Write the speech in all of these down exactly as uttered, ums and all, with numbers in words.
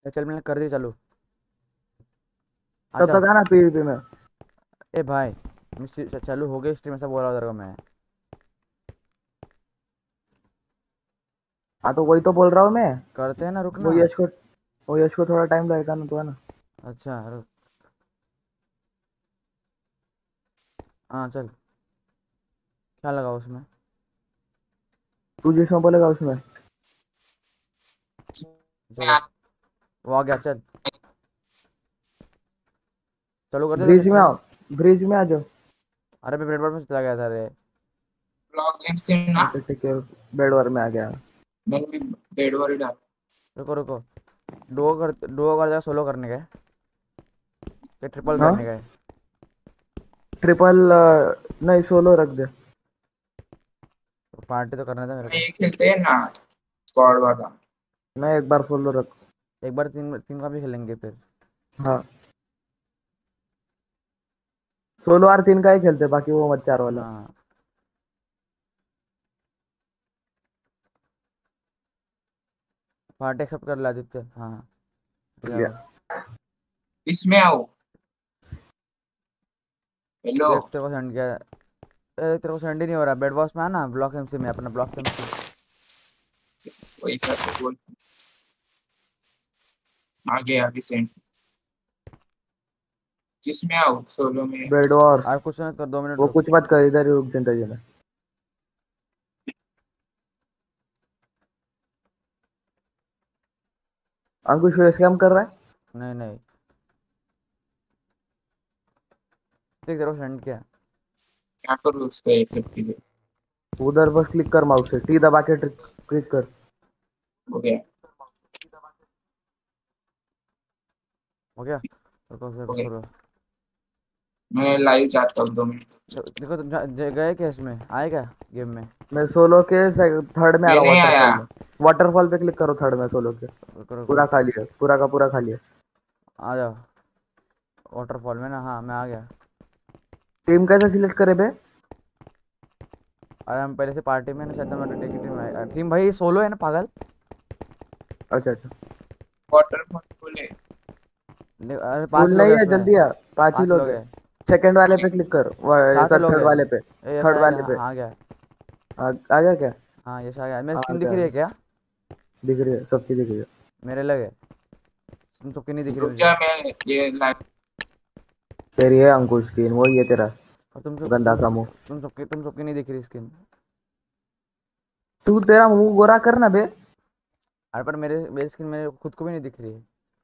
चल मैंने कर दी चालू। तब आजा। तक आना पीवीपी में। ए भाई मैं सी- चालू हो गई स्ट्रीम, ऐसा बोल रहा हूँ तेरे को मैं। हाँ तो वही तो बोल रहा हूँ मैं। करते हैं ना, वो रुकना। यश को वो यश को थोड़ा टाइम लगेगा ना, तो है ना। अच्छा रुक। हाँ चल। क्या लगा उसमें? तू जिसमें बोलेगा उसमें। चलो। वो आ गया, चल। चालू कर दे तेरी ब्रिज में स्ट्रीम। आओ। ब्रिज में आ जाओ। अरे मैं बेडवर्ड में चला गया था रे। ब्लॉग गेम से ना। अच्छा ठीक है। बेडवर में आ गया। मैंने भी बेड वर ही डाला। रुको रुको। डुओ कर, डुओ कर, सोलो करने का है कि ट्रिपल हाँ करने का है? ट्रिपल नहीं, सोलो रख दे। पार्टी तो करना था मेरे मैं को। ये खेलते हैं ना, स्क्वाड वाला। नहीं, एक बार सोलो रख। एक बार तीन तीन का भी खेलेंगे फिर। हाँ सोलो और तीन का ही खेलते, बाकी वो मत चार वाला। हाँ। पार्टी एक्सेप्ट कर ला आदित्य, हाँ। कर क्या लिया। हुआ? इसमें आओ। हेलो। देख तेरे को सेंड किया है। ए, तेरे को सेंड ही नहीं हो रहा। बेड बॉस में आना, ब्लॉक एमसी में, अपना ब्लॉक एमसी। वैसा तो बोल। आगे आगे सेंड। किसमें आओ, सोलो में? बेडवर। और कुछ नहीं कर, दो मिनट वो रुक। कुछ मत कर, इधर ही रुक जिंदगी में। अंकुश स्कैम कर रहा है। नहीं नहीं। देख तेरे को सेंड किया। क्या करूँ उसका एक्सेप्ट के लिए? उधर बस क्लिक कर, माउस से टी दबा के क्लिक कर। हो गया। हो गया। रुको फिर हो गया। शुरू। मैं लाइव जाता हूँ दो मिनट। देखो तुम जा- जा- गए क्या इसमें, आए क्या गेम में? मैं सोलो के थर्ड में आ ये रहा हूँ, नहीं आया। वाटरफॉल में। वाटरफॉल पे क्लिक करो, थर्ड में सोलो के। रुको रुको पूरा रुको। खाली है, पूरा का पूरा खाली है। आ जाओ। वाटरफॉल में ना, हाँ मैं आ गया। टीम कैसे सिलेक्ट करे बे। अरे हम पहले से पार्टी में ना, शायद हमारे टीम टीम टीम भाई सोलो है ना पागल। अच्छा अच्छा। वाटर मत बोले। ले- अरे पांच फुल लोग नहीं हैं है, उसमें। जल्दी आ। पांच ही पांच लोग लोग है। हैं। सेकंड वाले पे क्लिक कर, सात लोग थर्ड हैं। वाले पे। ए यश थर्ड आएगा, वाले हाँ पे। हाँ, आ गया। आ, आ गया क्या। हाँ यश आ गया। मेरी आ स्किन दिख गया। रही है क्या? दिख रही है, सबकी दिख रही है। मेरे लगे तुम सबकी नहीं दिख रही रुक मुझे। जा, मैं ये लाइव। तेरी है अंकुश स्क्रीन, वही है तेरा। और तुम सब गंदा तुम सा सब मुंह। तुम सबकी तुम सबकी नहीं दिख रही स्किन। तू तेरा मुंह गोरा करना बे। अरे पर मेरे मेरी स्किन मेरे खुद को भी नहीं दिख रही है।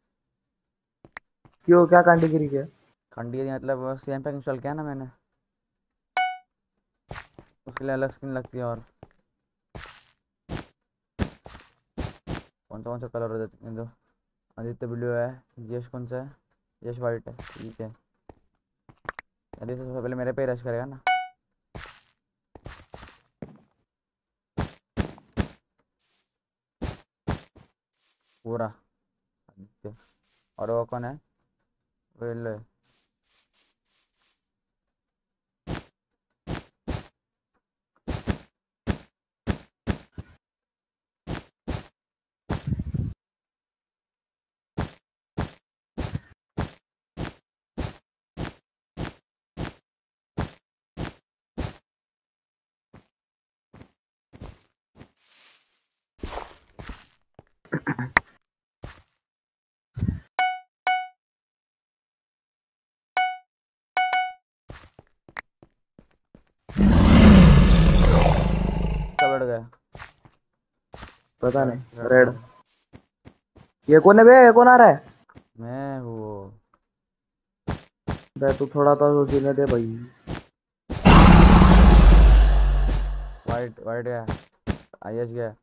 क्यों, क्या कांडीगिरी के। खंडी मतलब सीएम पैक इंस्टॉल किया ना मैंने, उसके लिए अलग स्किन लगती है। और कौन सा कौन सा कलर हो जाता है? आदित्य ब्लू है। यश कौन सा है? यश वाइट है, ठीक है। आदित्य सबसे पहले मेरे पे रश करेगा ना। पूरा आदित्य। और वो कौन है? वो येलो है। सब बढ़ गया। पता रेड नहीं, रेड रेड। कौन? ये कौन है बे, ये कौन आ रहा है। मैं हूँ। बे तू थोड़ा तो जीने दे भाई। वाइट वाइट गया। आयश गया।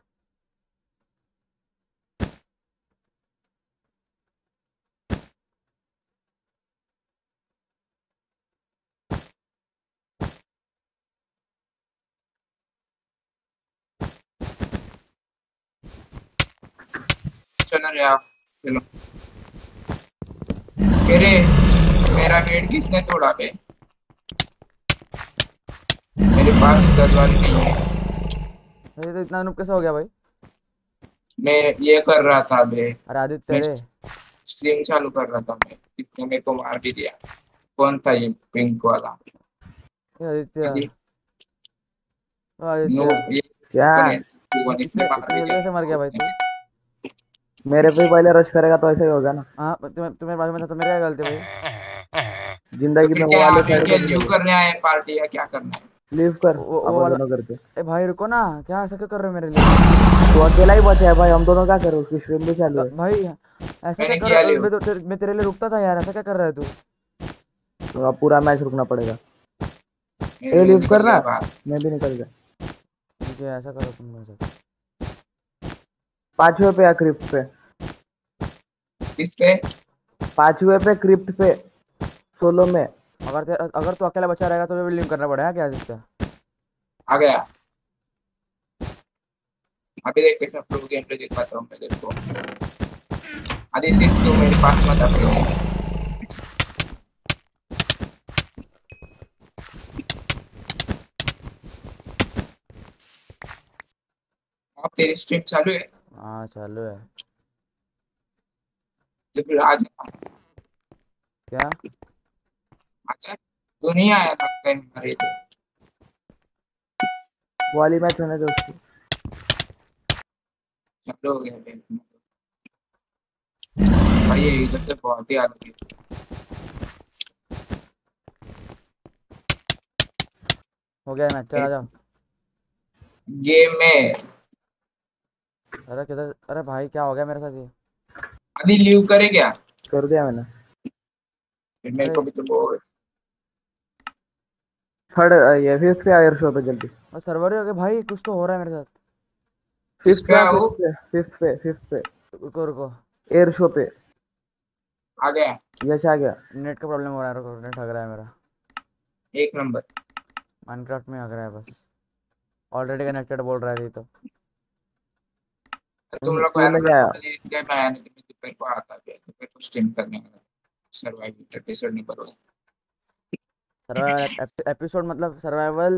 चलो रे आप। चलो। मेरे मेरा नेट किसने तोड़ा बे? मेरे पास दस वाली नहीं है। अरे तो इतना नुक कैसा हो गया भाई? मैं ये कर रहा था बे, अरे आदित्य मैं रे, स्ट्रीम चालू कर रहा था मैं, इसने मेरे को मार भी दिया। कौन था ये पिंक वाला? ये आदित्य, अभी ओ नो, आदित्य, ये क्या? वन इसने इतने मार इतने भी जल्दी दिया कैसे मर गया भाई तू? मेरे पे ही पहले रश करेगा तो ऐसा ही होगा ना। हाँ तुम्हें तुम्हेरे बाजू में था तो मेरी क्या गलती भाई? तो जिंदगी फिर में वो क्या वाले अभी साइड क्या को लीव चले करने आए हैं पार्टी या क्या करना है? लीव कर वो वो अपन वाला, दोनों करके। ए भाई रुको ना, क्या ऐसा क्यों कर रहे हो मेरे लिए? तू अकेला ही बचा है भाई, हम दोनों क्या करें, उसकी स्ट्रीम भी चालू ब- है। भाई ऐसा क्या मैंने कर किया रहा है? लीव। मैं तो तेरे, मैं तेरे लिए रुकता था यार, ऐसा क्या कर रहा है तू? तो अब पूरा मैच रुकना पड़ेगा। ए मैं लीव निकल करना, गया बाहर। मैं भी निकल गया। ठीक है ऐसा करो तुम मेरे साथ। पांचवे पे या क्रिप्ट पे? किस पे? पांचवे पे क्रिप्ट पे, सोलो में। अगर ते, अगर तू अकेला बचा रहेगा तो मुझे लिंक करना पड़ेगा क्या आदित्य? आ गया। अभी देख कैसे प्रो गेम पे दिखाता हूँ मैं तेरे को। आदि सिर्फ तू मेरे पास मत आ प्रो। अब तेरी स्ट्रीम चालू है? हाँ चालू है। तो फिर आज क्या? आजा। तू नहीं आया लगता है हमारे इधर। वो वाली मैच होने दे उसकी। चालू हो गया गेम। भाई ये इधर से बहुत ही आ रही है। हो गया मैच, चल आ जाओ। गेम में अरे किधर, अरे भाई क्या हो गया मेरे साथ ये? आदि लीव करे क्या? कर दिया मैंने। फिर मेरे अरे को भी तो बोल। थर्ड ये फिफ्थ पे एयर शो पे जल्दी। बस सर्वर ही हो गया भाई, कुछ तो हो रहा है मेरे साथ। किस फिफ्थ पे पे आ, आओ? फिफ्थ पे फिफ्थ पे फिफ्थ पे रुको रुको, एयर शो पे। आ गया। यश आ गया। नेट का प्रॉब्लम हो रहा है, रुको नेट हग रहा है मेरा। एक नंबर। माइनक्राफ्ट में हग रहा है बस। ऑलरेडी कनेक्टेड बोल रहा है ये तो। तुम तुम लोग को तूने एरर क्या? बोल इसलिए मैं आया नहीं कि मेरे को आता है तो मेरे को स्ट्रीम करने में सर्वाइवल एपिसोड नहीं करो। सर्वाइवल एपिसोड मतलब सर्वाइवल,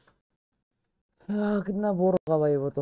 कितना बोर होगा भाई वो तो।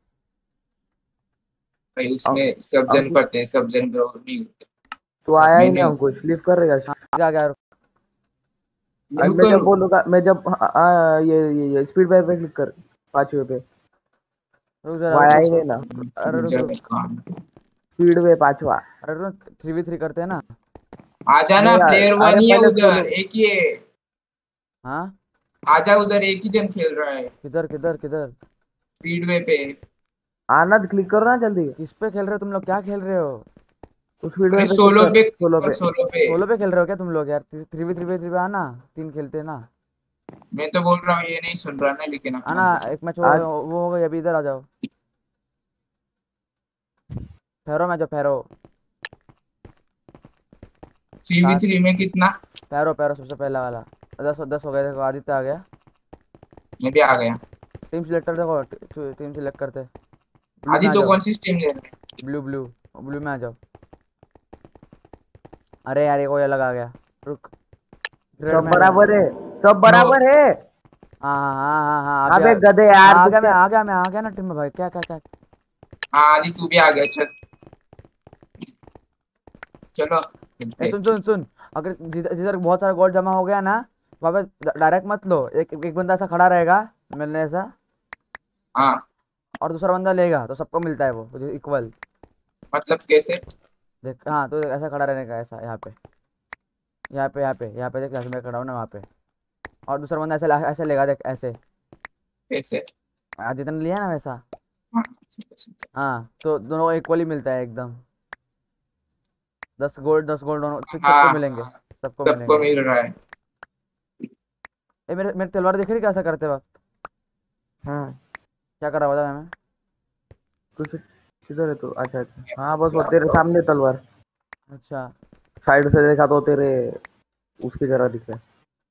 भाई अं- उसमें सब जन अंकुश करते हैं, सब जन ब्रो नहीं होते। तू क्या? आया मैं ही नहीं, नहीं अंकुश लीव कर रहेगा। हाँ क्या क्या? अब लीव मैं जब करूँ? बोलूंगा, मैं जब आ, आ, ये ये, ये स्पीड बाय पे क्लिक कर, पांचवे पे। रुक जरा, वो रुक आया ही रुक नहीं रुक। ना। अरे रुक जब मैं रुक। काम स्पीड वे पांचवा। अरे रुक, थ्री वी थ्री करते हैं ना? आ जाना, नहीं यार, प्लेयर अरे वन ही है पहले सोलो। उधर, एक ही है। हाँ आजा उधर, एक ही जन खेल रहा है किधर किधर किधर? स्पीडवे पे। आना तो क्लिक करो ना जल्दी। किस पे खेल रहे हो तुम लोग, क्या खेल रहे हो? उस स्पीड वे अरे पे क्लिक सोलो कर, पे, सोलो पे। सोलो पे। सोलो पे खेल रहे हो क्या तुम लोग यार? थ्री वी थ्री पे थ्री पे आना, तीन खेलते हैं ना। मैं तो बोल रहा हूँ ये नहीं सुन रहा ना, लेकिन अपना आना, दोस्त। एक मैच वो आज वो हो गई अभी, इधर आ जाओ। फेरो मैच, फेरो। थ्री वी सात, थ्री में कितना? पैरो पैरो सबसे पहला वाला। दस दस हो गए, देखो आदित्य आ गया। मैं भी आ गया। टीम सिलेक्टर देखो, टीम सिलेक्ट करते। ब्लू आदि में आ तो जाओ। कौन सी टीम ले रहे हैं? ब्लू ब्लू, ब्लू में आ जाओ। अरे यार ये कोई अलग आ गया, रुक। रेड सब में आ जाओ। बराबर है, सब नो। बराबर है। हाँ हाँ हाँ हाँ हाँ, आ गया। अबे गधे हाँ यार आ तू गया, मैं क्या। आ गया, मैं आ गया ना टीम में भाई, क्या क्या क्या? हाँ आदि तू भी आ गया, चल चलो ए खेलते सुन हैं। सुन सुन, अगर जिधर जिधर बहुत सारा गोल्ड जमा हो गया ना, वहाँ पे डायरेक्ट मत लो। एक एक बंदा ऐसा खड़ा रहेगा मिलने ऐसा, हाँ और दूसरा बंदा लेगा तो सबको मिलता है वो इक्वल। मतलब कैसे? देख हाँ, तो ऐसा खड़ा रहने का, ऐसा यहाँ पे, यहाँ पे यहाँ पे यहाँ पे देख, जैसे मैं खड़ा हूँ ना वहाँ पे। और दूसरा बंदा ऐसे ला- ऐसे लेगा, देख ऐसे। कैसे? आज जितना लिया ना वैसा। हाँ ठीक है, ठीक है। हाँ तो दोनों को इक्वली मिलता है एकदम। दस गोल्ड दस गोल्ड दोनों ठीक, सबको हाँ मिलेंगे। हाँ, सबको सबको मिलेंगे। मिल रहा है। ए मेरे मेरे तलवार दिख रही कैसा करते वक्त? हाँ क्या कर रहा बता मैं? कुछ किधर है तू? अच्छा अच्छा, हाँ बस वो तेरे सामने तलवार। अच्छा। साइड से देखा तो तेरे उसकी तरह दिख रहा है।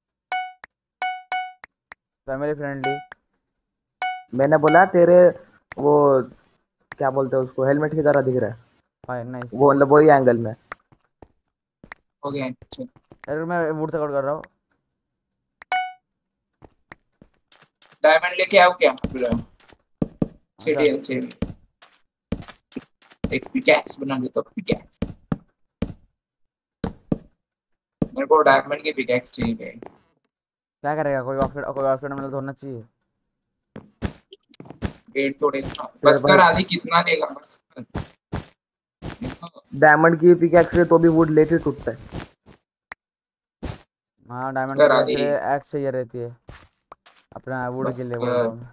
Family friendly. मैंने बोला तेरे वो क्या बोलते हैं उसको, हेलमेट की तरह दिख रहा है। Fine nice. वो मतलब वही एंगल में। हो गया, चल। अरे मैं वुड से कट कर रहा हूँ। डायमंड लेके आओ क्या? अच्छा। सिटी अच्छे। एक पिकैक्स बना लेता हूँ, पिकैक्स। मेरे को डायमंड की पिकैक्स चाहिए। क्या करेगा, कोई ऑप्शन कोई ऑप्शन मतलब तो होना चाहिए। पेड़ तोड़ेगा ना। तेरे बस कर पास आदि, कितना लेगा बस कर। डायमंड की पिकैक्स से तो भी वुड लेट ही टूटता है। हाँ डायमंड कर की आदि, एक्चुअली एक्स चाहिए रहती है अपना वुड के बस लिए, बोल रहा कर हूँ मैं।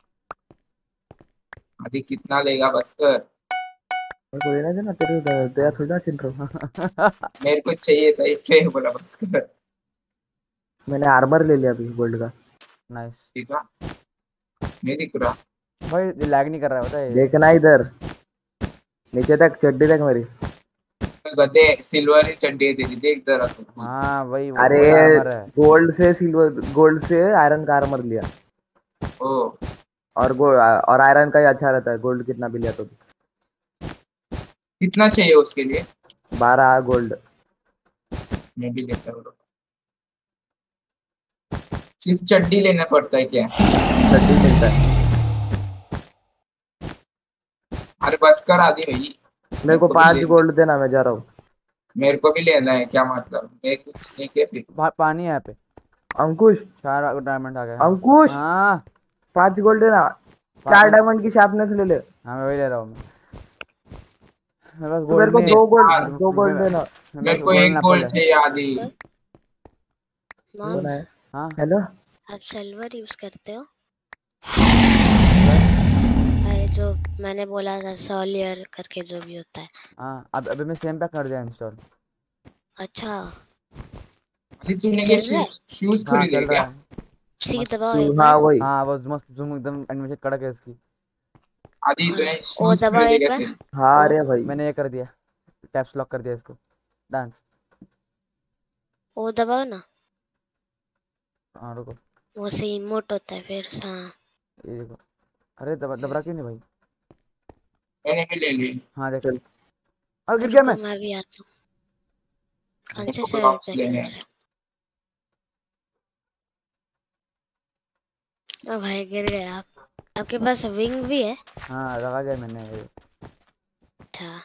आदि, कितना लेगा बस कर। मेरे को लेना था ना, तेरे तेरा थोड़ी ना चिन रहा हूँ। मेरे को चाहिए था इसलिए बोला बस कर। मैंने आर्मर ले लिया अभी गोल्ड का। नाइस ठीक है, नहीं दिख रहा। भाई, लैग नहीं कर रहा होता है। देखना इधर नीचे तक, चड्डी तक मेरी। गधे, सिल्वर ही चड्डी दे दी, देख जरा तू खुद। हाँ वही वो- अरे वही आर्मर है। गोल्ड से सिल्वर, गोल्ड से आयरन का आर्मर लिया। ओ, और गो और आयरन का ही अच्छा रहता है, गोल्ड कितना भी लिया तो। कितना चाहिए उसके लिए? बारह गोल्ड। मैं भी लेता हूँ। सिर्फ चड्डी लेना पड़ता है क्या? चड्डी मिलता है। अरे बस कर आदि भाई, मेरे को भी पांच ले- गोल्ड देना, मैं जा रहा हूँ। मेरे को भी लेना है, क्या मतलब? मैं कुछ नहीं के फिर। पा, पानी है यहाँ पे। अंकुश, चार डायमंड आ गए। अंकुश हाँ पांच गोल्ड देना। चार डायमंड की शार्पनेस ले ले। हाँ मैं वही ले रहा हूँ। मैं मेरे पास तो मेरे गोल्ड को नहीं दो गोल्ड, यार, दो गोल्ड देना। मेरे मेरे पास को गोल्ड एक ना गोल्ड पड़े। चाहिए आदि। मॉम, कौन है? हाँ हेलो, आप सिल्वर यूज करते हो? बस। अरे जो मैंने बोला था सॉलियर करके जो भी होता है। हाँ अब अभी मैं सेम पैक कर दिया इंस्टॉल। अच्छा, अरे तूने क्या चल रहा है? शूज शूज हाँ खरीदे चल क्या? रहा है। सी मस्त। दबाओ तू एक हाँ बार। वही। हाँ वो मस्त जूम एकदम एनिमेशन कड़क है इसकी। आदि हाँ, तूने ओ शूज दबाओ खरीदे एक क्या? बार। सिर्फ हाँ ओ अरे भाई, मैंने ये कर दिया, टैप्स लॉक कर दिया इसको। डांस। ओ दबाओ ना, हाँ रुको, वो से इमोट होता है फिर। हाँ ये देखो। अरे दबा दबरा क्यों नहीं भाई। मैंने भी ले ली। हाँ देख। चल। और गिर गया रुको, मैं। मैं भी आता हूँ। कौन मेरे से को सर्वर ब्लॉक्स पे लेने खेल हैं। रहे हो? ओ भाई गिर गए आप। आपके पास विंग भी है? हाँ लगा दिया मैंने ये। अच्छा,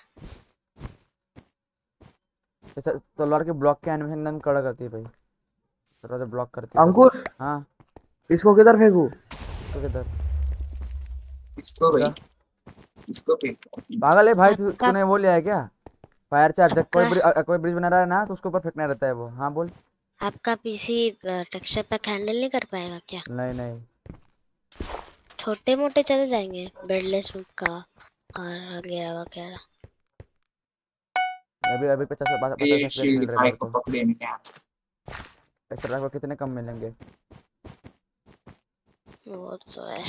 जैसे तलवार के ब्लॉक के एनिमेशन एकदम कड़क करती है भाई। दरवाजा ब्लॉक करती है तो। अंकुश हाँ इसको किधर फेंकू? तो किधर इसको भाई, इधर। इसको भी। पागल है भाई तू, आपका तूने वो लिया है क्या? Fire charge. देख कोई आपका ब्रिज, कोई ब्रिज बना रहा है ना तो उसके ऊपर फेंकना रहता है वो। हाँ बोल। आपका पीसी टेक्सचर पैक हैंडल नहीं कर पाएगा क्या? नहीं नहीं। छोटे मोटे चल जाएंगे, बेडलेस का और वगैरह वगैरह। अभी अभी पचास पचास ये पचास एफपीएस शील्ड मिल रहे हैं भाई मेरे को को। पकड़े मैंने। एक्स्ट्रा को कितने कम मिलेंगे? वो तो है।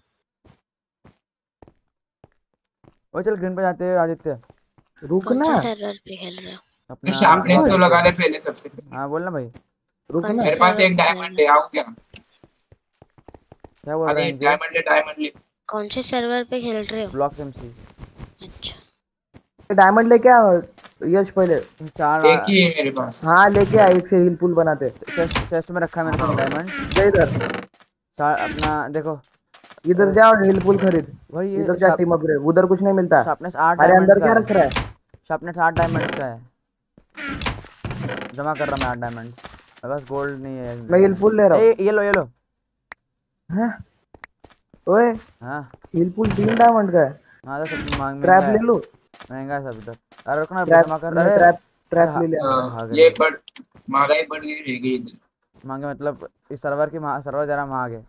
ओ चल ग्रीन पे जाते हैं आदित्य। कौन रुकना से सर्वर पे खेल रहे हो? तो अपना शार्पनेस तो नॉर्मल लगा पे। ले पहले, सबसे पहले। हाँ बोल ना भाई। रुकना। कौन से मेरे पास सर्वर एक पे खेल डायमंड रहे है, हो? आओ क्या? क्या बोल रहा अरे है एनजेस? डायमंड ले, डायमंड ले। कौन से सर्वर पे खेल रहे हो? Blocks MC. अच्छा, डायमंड लेके आ यश पहले। चार एक ही है मेरे पास। हाँ लेके आ, एक से हिल पुल बनाते। चेस्ट चेस्ट में रखा है मैंने तीन डायमंड। जा इधर, चार अपना देखो। इधर जा और हिल पुल खरीद। भाई ये इधर जा टीम अपग्रेड, उधर कुछ नहीं मिलता। शार्पनेस आठ अरे डायमंड्स अंदर का क्या है। रख रहा है? शार्पनेस आठ डायमंड्स का है। जमा कर रहा मैं आठ डायमंड्स। मेरे पास गोल्ड नहीं है। मैं हिल पुल ले रहा हूँ। ए ये लो ये लो। हैं? ओए हाँ हिल पुल तीन डायमंड का है। हाँ तो सब मांग ट्रैप महंगा ले है। लो। महंगा है सब इधर। अरे रुक ना ट्रैप, जमा कर। मैं अरे ट्रैप ट्रैप हाँ, ले लिया। अ, भाग ये रही। बढ़ महंगाई बढ़ गई रहेगी इधर। मांगे मतलब इस सर्वर की सर्वर जरा महंग है।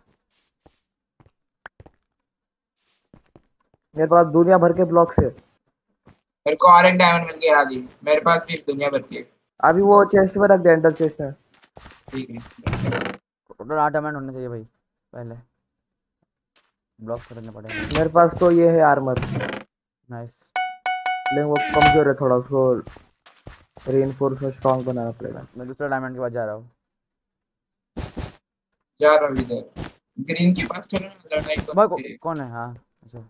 मेरे पास दुनिया भर के ब्लॉक्स है। मेरे को और एक डायमंड मिल गया आदि। मेरे पास भी दुनिया भर के। अभी वो चेस्ट में रख दे, एंडर चेस्ट में। ठीक है। टोटल आठ डायमंड होने चाहिए भाई पहले। ब्लॉक करने पड़ेंगे। मेरे पास तो ये है आर्मर, नाइस। लेकिन वो कमजोर है थोड़ा, उसको रीइंफोर्स और स्ट्रांग बनाना पड़ेगा। मैं दूसरा डायमंड के पास जा रहा हूँ। जा रहा हूँ इधर। ग्रीन के पास चलो ना, लड़ाई भाई को, करते हैं। कौन है? हाँ अच्छा।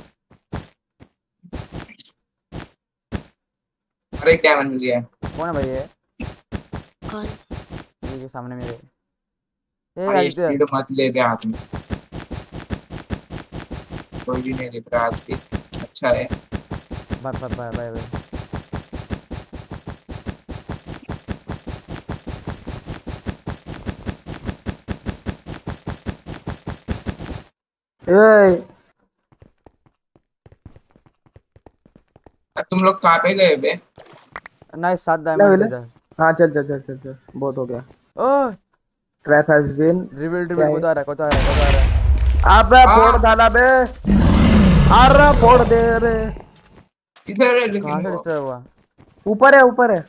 और एक डायमंड मिल गया। कौन है भाई ये? कौन? ये के सामने मेरे। ए और ये आदित्य। शील्ड मत ले दे हाथ में। कोई भी नहीं दिख रहा हाथ पे। अच्छा है। Bye bye bye bye bye. ए अब तुम लोग कहाँ पे गए बे? नाइस, सात ले डायमंड ले। इधर। हाँ चल चल चल चल चल, बहुत हो गया। Oh trap has been. Reveal क्या रिवील है? को तो आ रहा है, को तो आ रहा है, को तो आ रहा है। अबे फोड़ डाला बे। अरे फोड़ दे रे। इधर है कहाँ लेकिन से वो। डिस्टर्ब हुआ? ऊपर है ऊपर है।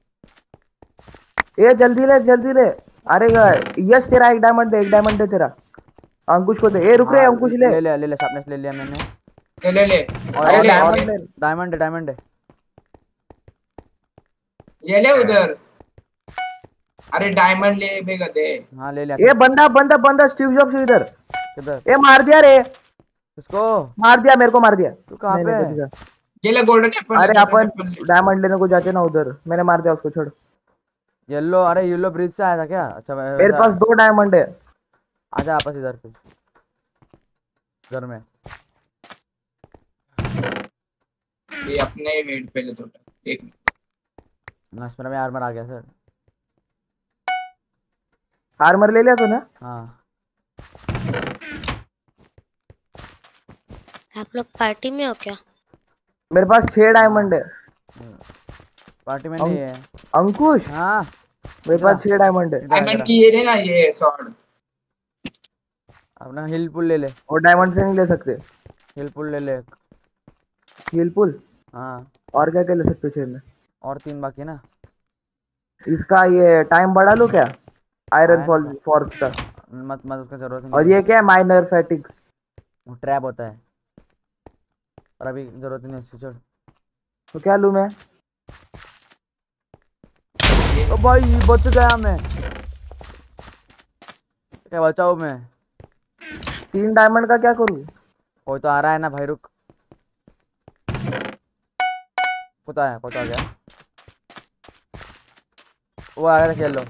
ए जल्दी ले जल्दी ले। अरे यश तेरा एक डायमंड दे, एक डायमंड दे तेरा। अंकुश को दे। ए रुक रे हाँ अंकुश ले। ले लिया ले लिया, शार्पनेस ले लिया मैंने। ले ले ले। और अरे और ले और डायमंड ले। डायमंड है, डायमंड है। ये ले उधर। अरे डायमंड ले बे गधे। हाँ ले लिया। ए बंदा बंदा बंदा स्टीव जॉब्स इधर। किधर? ए मार दिया रे। किसको? मार दिया, मेरे को मार दिया। तू कहाँ नहीं पे नहीं है? बच गया। ये ले गोल्डन एप्पल। अरे अपन डायमंड लेने को जाते ना उधर, मैंने मार दिया उसको, छोड़। येलो, अरे येलो ब्रिज से आया था क्या? अच्छा मैं मेरे वैसा- पास दो डायमंड है। आजा आपस इधर पे घर में। ये अपने वेट पे ले थोड़ा। एक नाइस, मेरा में आर्मर आ गया सर। आर्मर ले लिया तूने? हाँ आप लोग पार्टी में हो क्या? मेरे पास छह डायमंड है। पार्टी में नहीं है। अंकुश हाँ मेरे पास छह डायमंड है। इधर डायमंड इधर। की ये ले ना, ये स्वॉर्ड। अपना हिल पुल ले ले, और डायमंड से नहीं ले सकते। हिल पुल ले ले। Heal pool. हाँ और क्या क्या ले सकते हो छह में? और तीन बाकी है ना। इसका ये टाइम बढ़ा लो क्या? आयरन Iron फॉल फॉर्ज का। मत मत, उसका जरूरत नहीं। और ये क्या है? Minor fatigue. वो ट्रैप होता है, और अभी जरूरत नहीं है उसकी, छोड़। तो क्या लूं मैं? ओ भाई बच गया मैं। क्या बचाओ मैं? तीन डायमंड का क्या करूं? कोई तो आ रहा है ना भाई, रुक। कोई है, कोई तो आ गया। वो आ गया था येलो।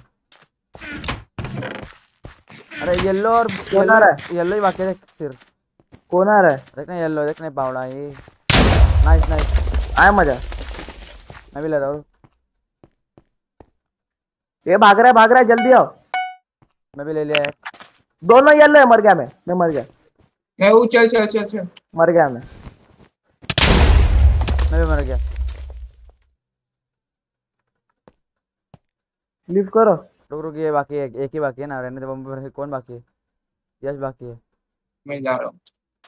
अरे येलो और कौन आ रहा है? येलो ही बाकी है सिर्फ। कौन आ रहा है? देखना येलो, देखना पावड़ा ये। नाइस नाइस, आया मजा। मैं भी ले रहा हूँ। ये भाग रहा है भाग रहा है, जल्दी आओ। मैं भी ले लिया एक। दोनों येलो है। मर गया मैं मैं मर गया मैं वो चल चल चल चल। मर गया मैं। मैं भी मर गया। लिफ्ट करो। रुक रुक, ये बाकी है, एक ही बाकी है ना, रहने दे। बम- कौन बाकी है? यश बाकी है। मैं जा रहा हूँ।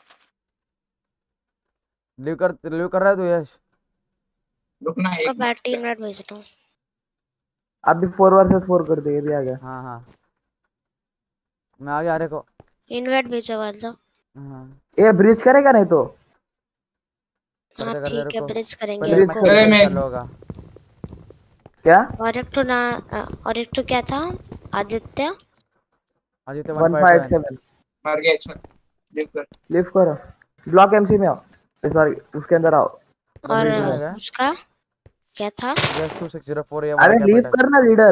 लीव कर लीव कर रहा है तू यश? रुकना मैं एक पार्टी इनवाइट भेज रहा हूँ। अभी फोर वर्सेस फोर कर दे। ये भी आ गया। हाँ हाँ, मैं आ गया। अरे को इनवाइट भेजा वाला। हाँ ये ब्रिज करेगा नहीं तो? हाँ करते करते ठीक है, रुको। ब्रिज करेंगे पहले ब्रिज मैं रुको। अरे खेल मैं- चालू होगा। क्या? और एक तो ना अ, और एक तो क्या था? Aditya. Aditya one one five five seven. Seven. मर गया। चल लिफ्ट कर। लिफ्ट करो। ब्लॉक एमसी में आओ। सॉरी उसके अंदर आओ। और ब्रिज में गया? उसका क्या था? Yash two six zero four. ये अरे वाला लीव कैपिटल। करना लीडर।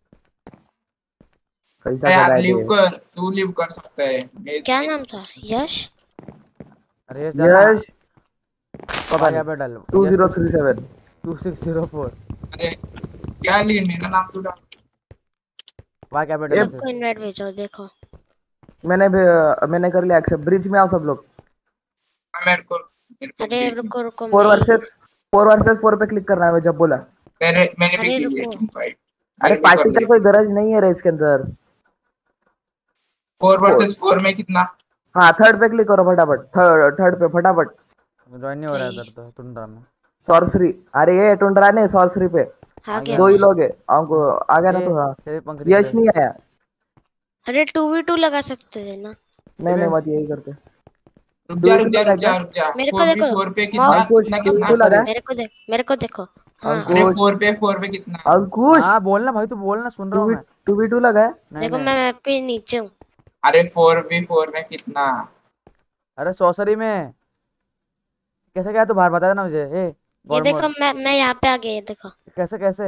कैसा यार कर लिव कर, तू लिव कर सकता है। मैं क्या नाम था? यश। अरे यश डालना। यश पता नहीं। Capital two zero three seven. Two six zero four. अरे क्या ली मेरा नाम तू डाल। वाई कैपिटल है फिर। सबको इनवाइट भेजो, देखो। मैंने भी- मैंने कर लिया एक्सेप्ट। ब्रिज में आओ सब लोग। हाँ, मेरे को मेरे को अरे भेज। रुको रुको, फोर मैं वर्सेस फोर वर्सेस फोर पे क्लिक करना है जब बोला। मेरे मैंने भी अरे की है रुको। इनवाइट। अरे पार्टी का कोई गरज नहीं है रे इसके अंदर। फोर वर्सेस फोर में कितना? हाँ थर्ड पे क्लिक करो फटाफट। थर्ड थर्ड पे फटाफट। ज्वाइन नहीं हो रहा है नहीं। इधर तो टुंड्रा में। सॉर्सरी। अरे ये टुंडरा ने सॉर्सरी पे आ गया दो ही मैं। लोग है। हमको आ गया ना तो। हाँ तेरे पंख दिख यश रहे। नहीं आया। अरे टू वी टू लगा सकते थे ना। नहीं नहीं मत यही करते। रुक जा रुक जा दो रुक जा रुक जा। मेरे को फोर देखो। फोर पे कितना मौत। कितना अंकुश, कितना? तू लगा है? मेरे को देख मेरे को देखो। हाँ अंकुश। अरे फोर पे फोर पे कितना? अंकुश हाँ बोलना भाई, तू बोलना, सुन रहा हूँ मैं। टू बी टू लगा है। नहीं देखो, नहीं। मैं मैप के नीचे हूँ। अरे फोर पे फोर में कितना? अरे सॉसरी में कैसे गया? तू बाहर बता देना मुझे। ए ये गॉड देखो, मोड। मैं मैं यहाँ पे आ गया, ये देखो। कैसे कैसे?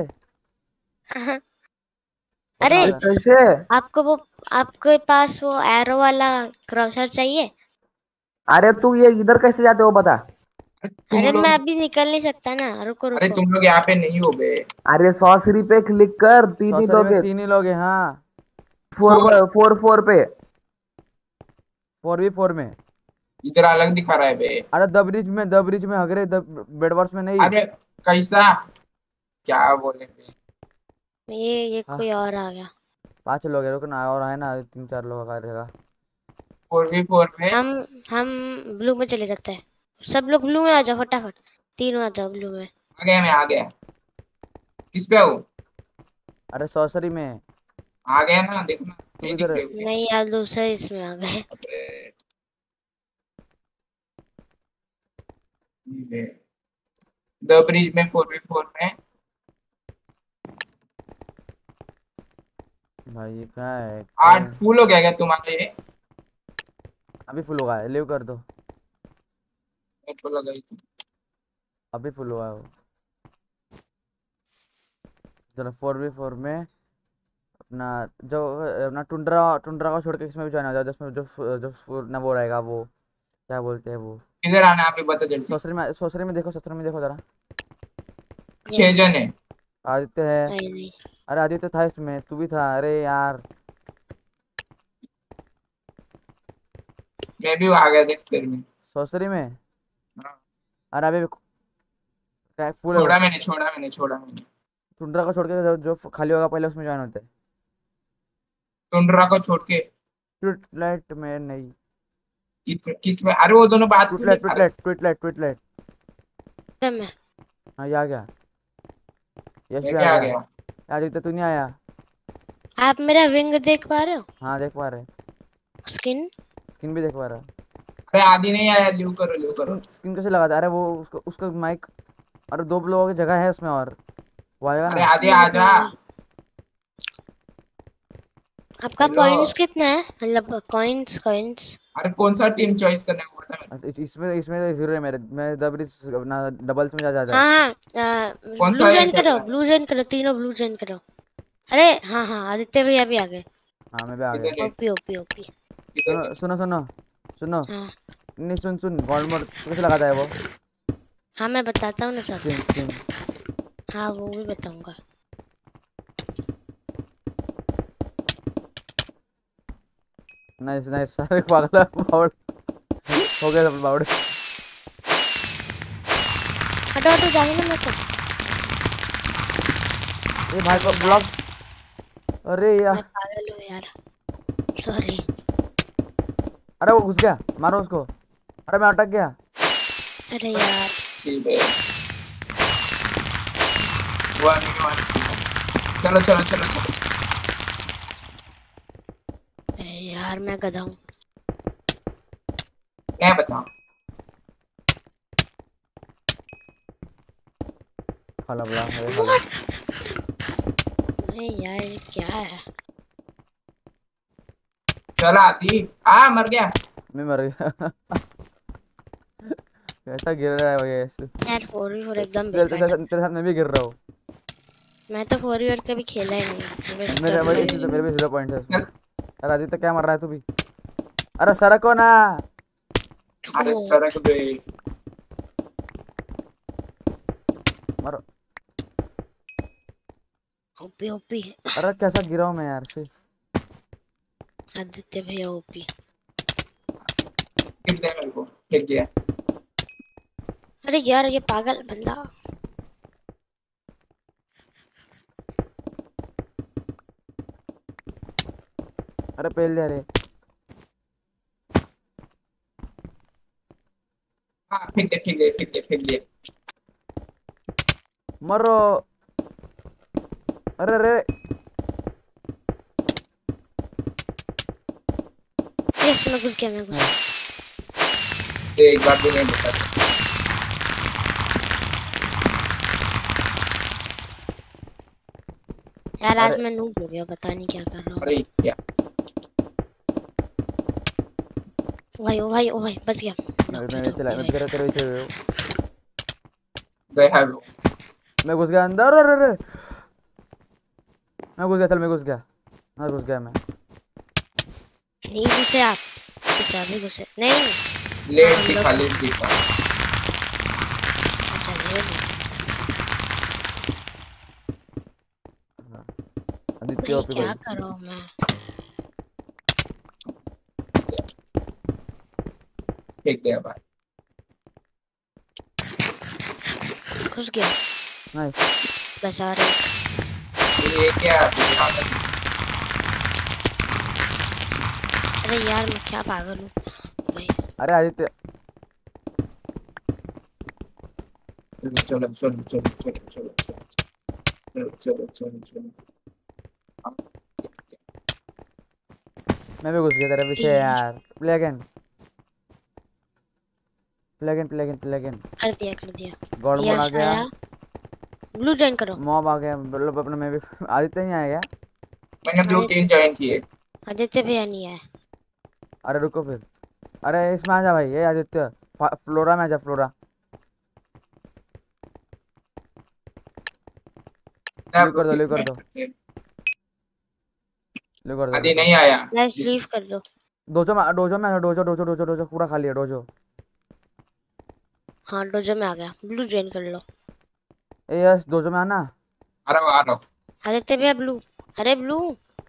अरे ये कैसे? आपको वो आपके पास वो एरो वाला क्रॉसर चाहिए? अरे तू ये इधर कैसे जाते हो बता। तुम अरे लोग मैं अभी निकल नहीं सकता ना, रुको अरे रुको। तुम लोग यहाँ पे नहीं हो बे। अरे सॉसरी पे क्लिक कर, तीन ही सॉसरी लोग में हैं। तीन ही लोग हैं। हाँ फोर फोर फोर फोर पे। फोर वी फोर में। इधर अलग दिखा रहा है बे। अरे द ब्रिज में, द ब्रिज में हगरे, द बेडवर्स में नहीं। अरे कैसा क्या बोले बे। ये ये हाँ कोई और आ गया। पांच लोग हैं, रुको ना, और है ना तीन चार लोग का रहेगा। फोर वी फोर में हम हम ब्लू में चले जाते हैं। सब लोग ब्लू में आ जाओ फटाफट, तीनों आ जाओ ब्लू में। आ गया, मैं आ गया। किस पे हूँ? अरे सॉसरी में। आ गया ना, देखो ना, तू नहीं किधर दिख है? रहे हो? नहीं यार, दूसरे इसमें आ गए। अरे द ब्रिज में फोर वी फोर में। भाई ये क्या है? आठ कौन- फुल हो गया क्या तुम्हारे? अभी फुल होगा, लीव कर दो। मेरे को लगा ही थी। अभी फुल हुआ है वो। चलो फोर वी फोर में अपना जो अपना टुंड्रा टुंड्रा को छोड़ के इसमें भी ज्वाइन हो जाओ, जिसमें जो फु- जो फु- ना वो रहेगा, वो क्या बोलते हैं वो। किधर आना है आप ही बता जल्दी। ससुरी में, ससुरी में देखो, ससुरी में देखो जरा। छह जन है। आदित्य है। नहीं नहीं, अरे आदित्य था इसमें, तू भी था, अरे यार। मैं भी आ गया देख तेरे में। ससुरी में। हाँ, अरे अभी क्या फुल है वो। छोड़ा मैंने छोड़ा मैंने छोड़ा मैंने टुंड्रा को छोड़ के जो, जो खाली होगा पहले उसमें ज्वाइन होते हैं। टुंड्रा को छोड़ के। ट्विटलाइट में नहीं। किस किस में? अरे वो दोनों बात क्यों नहीं ट्विटलाइट कर रहे? ट्विटलाइट ट्विटलाइट ट्विटलाइट। सब में। हाँ ये आ गया। यश मैं भी भी आ आ गया। गया। आदित्य तू नहीं आया? आप मेरा विंग देख पा रहे हो? हाँ देख पा रहे। स्किन। स्किन भी देख पा रहा। अरे आदि नहीं आया, ल्यू करो ल्यू करो। स्किन स्किन कैसे लगा था? अरे वो उसको उसका माइक। अरे दो लोगों की जगह है उसमें, और वो आएगा अरे ना। आदि आ जा। आपका हेलो। पॉइंट्स कितना है, मतलब कॉइंस कॉइंस? अरे कौन सा टीम चॉइस करना है वो बता मेरे अच्छा, इस- इसमें इसमें तो जीरो है मेरे। मैं दबरीज अपना डबल्स में जा जाता है। हाँ हाँ, को। कौन सा ब्लू है ज्वाइन करो, खेलना? ब्लू ज्वाइन करो, तीनों ब्लू ज्वाइन करो। अरे हाँ हाँ, आदित्य भैया भी आ गए। हाँ मैं भी आ गया। किधर है? OP OP OP. किधर है? सुनो सुनो सुनो सुनो। हाँ नहीं सुन सुन, गॉड मोड कैसे लगाता है वो? हाँ, मैं बताता हूँ ना सब। Skin skin. हाँ वो भी बताऊंगा। नाइस नाइस, सारे पागल बावड़ हो गए सब बावड़े। हटो हटो, जाने ना मेरे को। ये भाई को ब्लॉक। अरे मैं यार। पागल हूँ यार, सॉरी। अरे वो घुस गया, मारो उसको। अरे मैं अटक गया। अरे यार, ठीक है। One one. चलो चलो चलो चलो। अरे यार मैं गधा हूँ। मैं बताऊं? खाला बड़ा है खाला। अरे यार ये क्या है? चल आदि आ, मर गया। मैं मर गया। कैसा गिर रहा है भाई ऐसे? यार फोर वी फोर एकदम तेरे बेकार तेरे है। साथ तेरे साथ मैं भी गिर रहा हूँ। मैं तो फोर वी फोर कभी खेला ही नहीं। मैं मेरे stop भाई में- इसलिए तो मेरे भी जीरो पॉइंट है उसमें। अरे आदित्य क्या मर रहा है तू भी? अरे सरको ना। अरे ओ, सरक बे। मरो। OP OP. अरे कैसा गिरा हूँ मैं यार से। आदित्य भैया ओपी। गिर दे मेरे को, फेंक दिया। अरे यार ये पागल बंदा। अरे पहल दे रे। हाँ फेंक दे फेंक दे फेंक दे फेंक दे। मरो। अरे रे। यस मैं घुस गया, मैं घुस गया। दे एक बार भी नहीं बता। यार आज अरे- मैं नूब हो गया, पता नहीं क्या कर रहा हूँ। अरे क्या? ओ भाई ओ भाई ओ भाई, बच गया। मैं मैं चला, मैं तेरे तेरे पीछे हूँ। गए हैं लोग। मैं घुस गया अंदर। अरे रे। मैं घुस गया, चल मैं घुस गया। मैं घुस गया मैं। नहीं घुसे आप, अच्छा भी घुसे नहीं। लेट दिखा लेट दिखा। आदित्य भाई ओपी क्या भाई। कर रहा हूँ मैं? फेंक दिया बाहर। घुस गया। नाइस। बस आ रहे। ये क्या यहाँ पे? अरे यार मैं क्या पागल हूँ भाई। अरे आदित्य चलो चलो चलो चलो चलो चलो चलो चलो चलो। मैं भी घुस गया तेरे पीछे ठीक। यार। Play again play again play again play again. कर दिया कर दिया। गॉड मोड आ यश गया। आया। ब्लू ज्वाइन करो। मॉब आ गया मतलब अपने में भी। आदित्य नहीं आएगा। मैंने ब्लू टीम ज्वाइन की है। आदित्य भैया नहीं है। अरे रुको फिर। अरे इसमें आ जा भाई ये आदित्य। फा- फ्लोरा में आ जा फ्लोरा। लीव कर दो लीव कर दो लीव कर दो आदि लीव कर नहीं दो। आया। यश लीव कर दो। डोजो में डोजो में आ, डोजो डोजो डोजो डोजो पूरा खाली है डोजो। हाँ डोजो में आ गया। ब्लू ज्वाइन कर लो। ए यस डोजो में आना। आ रहा हूँ आ रहा हूँ। आदित्य भैया ब्लू। अरे ब्लू।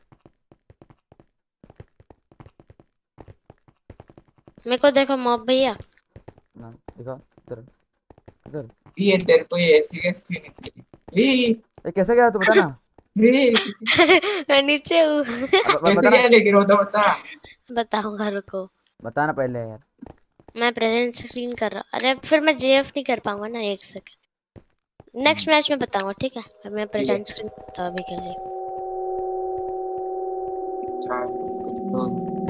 मेरे को देखो मॉब भैया। ना देखो इधर इधर। ये तेरे को ये सीरियस क्यों नहीं? ये ये कैसे गया तू बता ना। ये किसी मैं नीचे हूँ। अब ब- कैसे बता ना गया लेकिन वो तो बता। बताऊंगा रुको। बता ना पहले यार। मैं प्रेजेंट स्क्रीन कर रहा। अरे फिर मैं जेएफ नहीं कर पाऊंगा ना। एक सेकंड नेक्स्ट मैच में बताऊंगा ठीक है। अब मैं ठीक है। प्रेजेंट स्क्रीन करता हूँ अभी के लिए। अच्छा, तो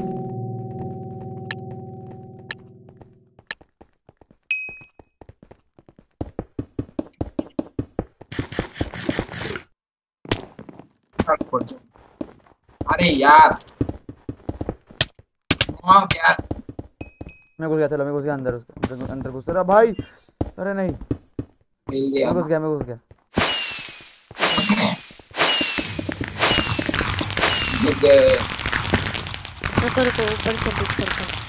कट कर दो। अरे यार हाँ यार मैं घुस गया चलो मैं घुस गया अंदर उसके अंदर अंदर घुस रहा भाई। अरे नहीं मिल गया मैं घुस ना। गया मैं घुस गया। मिल गए। रुको रुको ऊपर से बुक करता हूँ।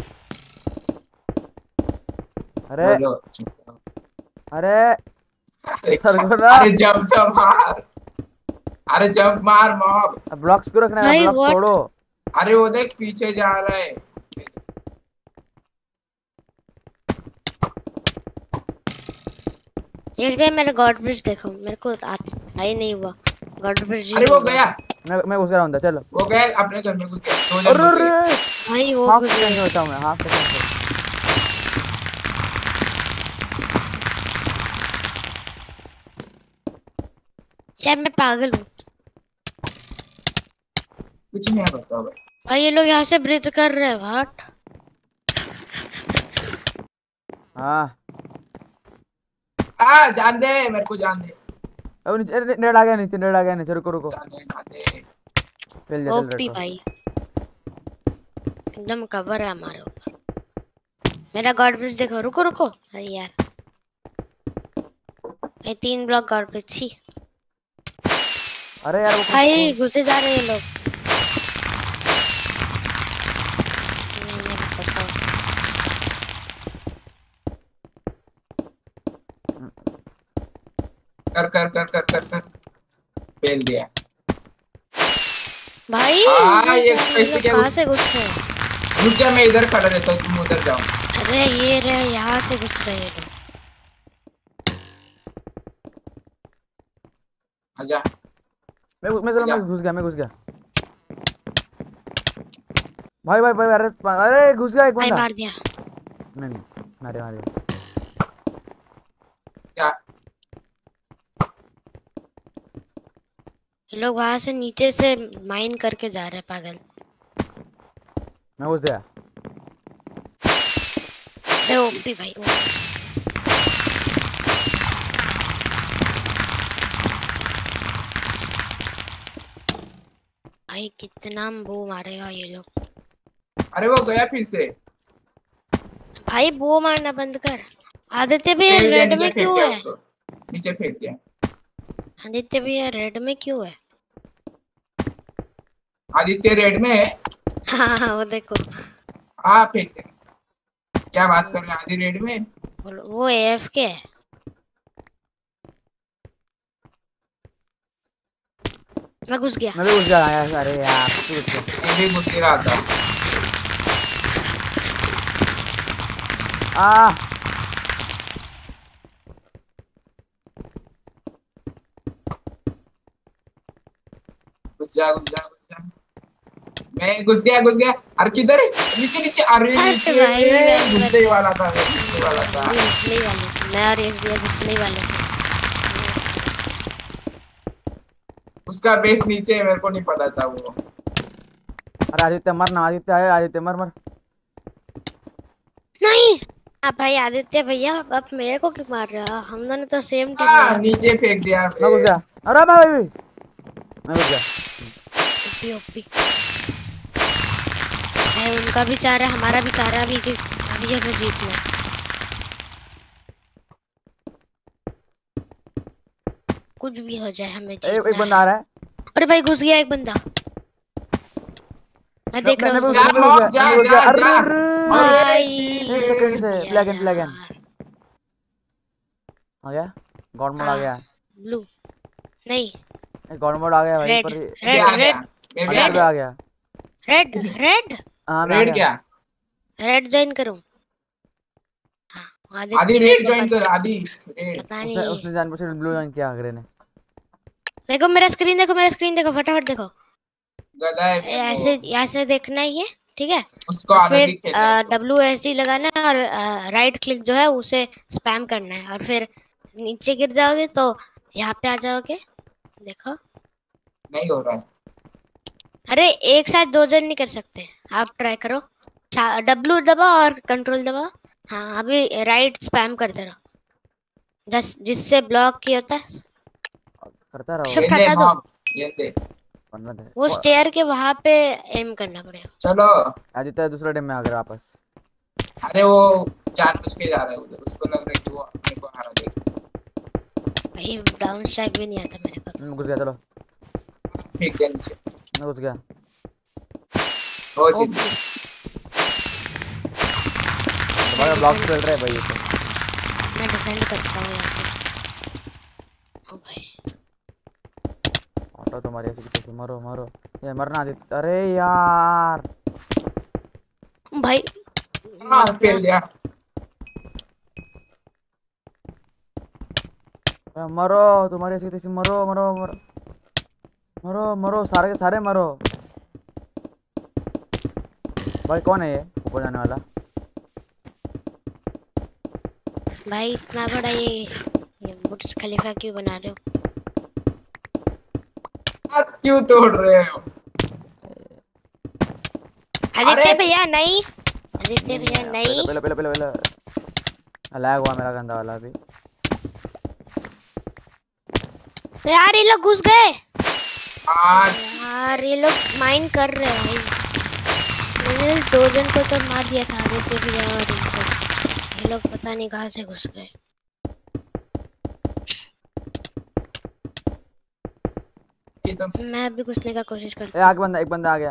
अरे बोलो। अरे अरे सर क्या- को ना। अरे जंप तो मार। अरे जंप मार मॉब। ब्लॉक्स क्यों रखना है भाई ब्लॉक्स व्हाट। तोड़ो। अरे वो देख पीछे जा रहा है। यश भैया मेरा गॉड ब्रिज देखो। मेरे को आता ही नहीं हुआ। गॉड ब्रिज ही अरे नहीं वो हुआ। गया मैं मैं घुस गया अंदर चलो। वो गया अपने घर में घुस गया। दो जन अरे घुस अरे गए। भाई वो हाफ घुस सेकंड से गए। बचा हूं मैं हाफ सेकंड से। क्या मैं पागल हूँ? कुछ नहीं बताओ भाई। भाई ये लोग यहाँ से ब्रिज कर रहे हैं। व्हाट। हाँ आ जान दे मेरे को जान दे। अब नीचे अरे नेट आ गया नीचे नेट आ गया नीचे रुको रुको। जान दे जान दे। चल जा चल ओपी रेड भाई एकदम कवर है हमारे ऊपर। मेरा गॉड ब्रिज देखो। रुको रुको। अरे यार ये तीन ब्लॉक गॉड ब्रिज छी। अरे यार वो भाई घुसे जा रहे हैं ये लोग। नहीं, नहीं, बताओ। कर कर कर कर कर कर फेल दिया। भाई हाँ, ये ये क्या- ये कैसे लोग क्या कहाँ घुस- से घुस रहे हैं? रुक जा मैं इधर खड़ा रहता हूँ तुम उधर जाओ। अरे ये रहे यहाँ से घुस रहे हैं ये लोग। आजा। मैं मैं चलो आजा। मैं घुस गया मैं घुस गया। भाई भाई भाई अरे अरे घुस गया एक भाई बंदा। मार दिया। नहीं नहीं मारे मारे। क्या ये लोग वहां से नीचे से माइन करके जा रहे हैं पागल। मैं घुस गया। अरे ओपी भाई ओपी। भाई कितना बो मारेगा ये लोग। अरे वो गया फिर से। भाई बो मारना बंद कर। आदित्य भी फेंक दिया रेड नीचे में फेंक क्यों दिया है? उसको। नीचे फेंक दिया। आदित्य भी रेड में क्यों है? आदित्य रेड में है। हाँ हाँ, वो देखो। हाँ फेंक दिया। क्या बात कर रहे हैं आदि रेड में। वो वो एएफके है। मैं घुस गया। मैं भी घुस गया यार, अरे यार तू घुस गया। मैं भी घुस ही रहा था। आ घुस जा घुस जा घुस जा। मैं घुस गया घुस गया। अरे किधर है? नीचे नीचे। अरे अरे नीचे भाई, मैं मैं- घुसने ही वाला था, मैं घुसने वाला था। हम घुसने ही वाले थे, मैं और एस भी घुसने ही वाले थे। उसका बेस नीचे है, मेरे को नहीं पता था वो। अरे आदित्य मर ना, आदित्य आए, आदित्य मर मर। नहीं हाँ भाई आदित्य भैया, अब मेरे को क्यों मार रहे हो? हम दोनों तो सेम टीम हाँ में। नीचे फेंक दिया। मैं घुस गया। अरे मैं भाई मैं घुस गया। ओपी ओपी है, उनका भी चाह रहा है, हमारा भी चाह रहा है, अभी जीत अभी हमें जीतना है। कुछ भी हो जाए हमें ए, एक जीतना बंदा आ है। रहा है। अरे भाई घुस गया एक बंदा, मैं देख मैं रहा मैं हूँ भी घुस जा गया, मैं भी घुस जा गया, मैं भी घुस गया। जा अरे जा। अरे, अरे भाई एक सेकंड से घुस प्लग गया इन प्लग इन यार। आ गया। गॉड मोड आ हाँ, गया। ब्लू नहीं, गॉड मोड आ गया भाई रेड पर ये- मैं भी रेड आ गया, रेड मैं भी अरे आ पर भी गया। आ गया। रेड रेड हाँ मैं आ रेड गया। क्या? रेड ज्वाइन करूँ? हाँ आदि आदित्य रेड को ज्वाइन पता, कर, आदि रेड। पता उसने नहीं। उसने जानबूझ के ब्लू ज्वाइन किया अगले ने। देखो मेरा स्क्रीन, देखो मेरा स्क्रीन, देखो फटाफट देखो। गधा है मैं ऐसे वो। ऐसे देखना ही है, ठीक है? उसको और आदत फिर ही खेलना है इसको। डब्ल्यू एस डी लगाना है, और राइट क्लिक जो है उसे स्पैम करना है, और फिर नीचे गिर जाओगे तो यहाँ पे आ जाओगे। देखो, नहीं हो रहा है। अरे एक साथ दो जन नहीं कर सकते, आप ट्राई करो। डब्ल्यू दबाओ और कंट्रोल दबाओ। हाँ अभी राइट स्पैम करते रहो, जस जिससे ब्लॉक किया होता है। करता रहो शिफ्ट ये हटा दो, मॉब ये दे। वरना दे। वो वो- स्टेयर के वहां पे एम करना पड़ेगा। चलो। आदित्य दूसरा टीम में आ गया वापस। अरे वो जानबूझ के जा रहा है उधर, उसको लग रहा है कि वो अपने को हरा देगा। भाई डाउन स्ट्राइक भी नहीं आता मेरे को तो। मैं घुस गया, चलो फेंक दिया नीचे। मैं घुस गया। हो चीज। दोबारा ब्लॉक खेल रहे हैं भाई ये तो। मैं डिफेंड करता हूँ यहाँ से। ओ भाई ऑटो तुम्हारी ऐसे किसी मरो मरो, ये मरना आदित्य। अरे यार भाई हाँ फेल दिया। अरे मरो, तुम्हारी ऐसी किसी मरो मरो मरो मरो मरो, सारे के सारे मरो। भाई कौन है ये ऊपर जाने वाला? भाई इतना बड़ा ये ये बुर्ज खलीफा क्यों बना रहे हो? आप क्यों तोड़ रहे हो? आदित्य अरे! भैया नहीं, आदित्य भैया नहीं। पहले पहले पहले पहले लैग हुआ मेरा गंदा वाला अभी। यार ये लोग घुस गए आज यार, ये लोग माइन कर रहे हैं भाई। मैंने दो जन को तो मार दिया था, आदित्य भैया और इनको। ये लोग पता नहीं कहाँ से घुस गए। ये तो मैं अभी घुसने का कोशिश ए करता हूँ। आगे बंदा, एक बंदा आ गया।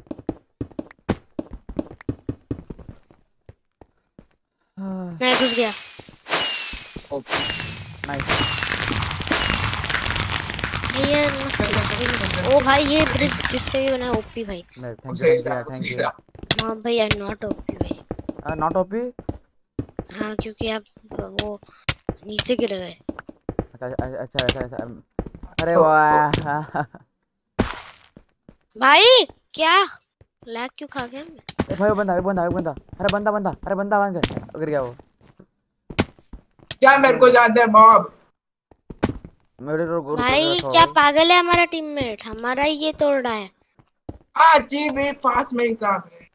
मैं घुस गया। नाइस। ये ओ भाई ये ब्रिज जिससे भी बना ओपी भाई। मैं थैंक यू उसे थैंक यू थैंक यू। हाँ भाई आई एम नॉट ओपी भाई। Not OP. हाँ क्योंकि आप वो नीचे गिर गए। अच्छा अच्छा अच्छा अच्छा। अरे वाह। भाई क्या लैग क्यों खा गया मैं? ए भाई वो बंदा, एक बंदा, एक बंदा। अरे बंदा बंदा, अरे बंदा बन गया, गिर गया वो। क्या मेरे को जानते हैं मॉब? मेरे तो गुरु भाई क्या पागल है हमारा टीममेट, हमारा ही ये तोड़ रहा है। आज जी भी पास में ही था।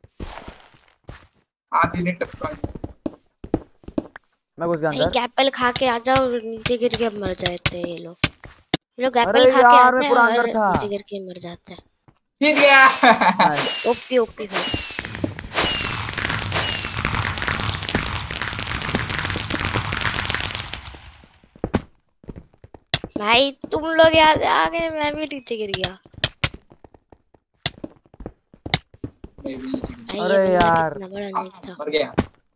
आदि ने टपका दिया। मैं घुस गया भाई अंदर। एप्पल खा के आ जाओ, नीचे गिर के मर जाते हैं ये लोग। ये लोग अरे एप्पल खा के यार, मैं आते हैं पूरा और अंदर था। नीचे गिर के मर जाते हैं। जीत गया। नाइस। ओपी ओपी भाई। भाई तुम लोग याद आ गए, मैं भी नीचे गिर गया। मैं भी जीत भाई अरे ये बंदा यार। कितना बड़ा नहीं गया। था मर गया।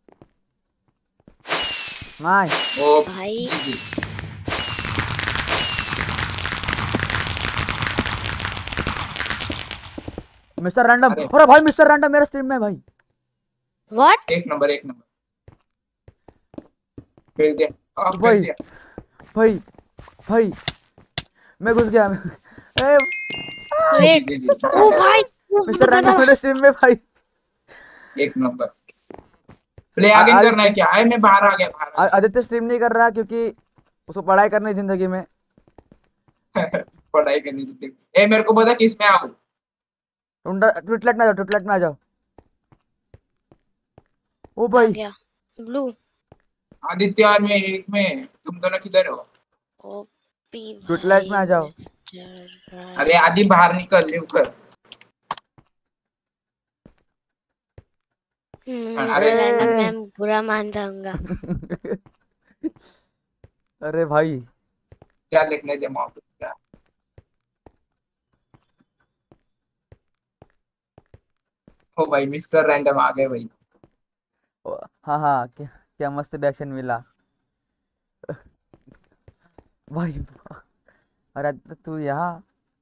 नाइस। ओ भाई। जी जी। मिस्टर रैंडम, अरे। अरे भाई मिस्टर रैंडम मेरे स्ट्रीम में है भाई। व्हाट? एक नंबर एक नंबर फेल दिया आ, फेल भाई दिया भाई भाई मैं घुस गया। ए, जी जी वेट, जी जी ओ भाई, ओ मिस्टर रैंडम मेरे स्ट्रीम में भाई। एक नंबर प्ले आ- अगेन करना है आदित्य क्या? आए मैं बाहर आ गया बाहर आ आ- आदित्य स्ट्रीम नहीं कर रहा क्योंकि उसको पढ़ाई करनी है जिंदगी में। गया पढ़ाई करनी थी। ए मेरे को बता किस में आऊं? टुंडा ट्विटलेट में आ जाओ, ट्विटलेट में आ जाओ। ओ आ भाई गया ब्लू। आदित्य और मैं एक में, तुम दोनों किधर हो? ओपी ट्विटलेट में भाई आ जाओ। मिस्टर अरे आदि बाहर निकल लीव कर। अरे मिस्टर रैंडम ए मैं बुरा मान जाऊंगा। अरे भाई क्या देखने दे मॉम क्या? ओ भाई मिस्टर रैंडम आ गए भाई। ओ, हाँ हाँ क्या, क्या मस्त रिएक्शन मिला भाई। अरे आदित्य तू यहाँ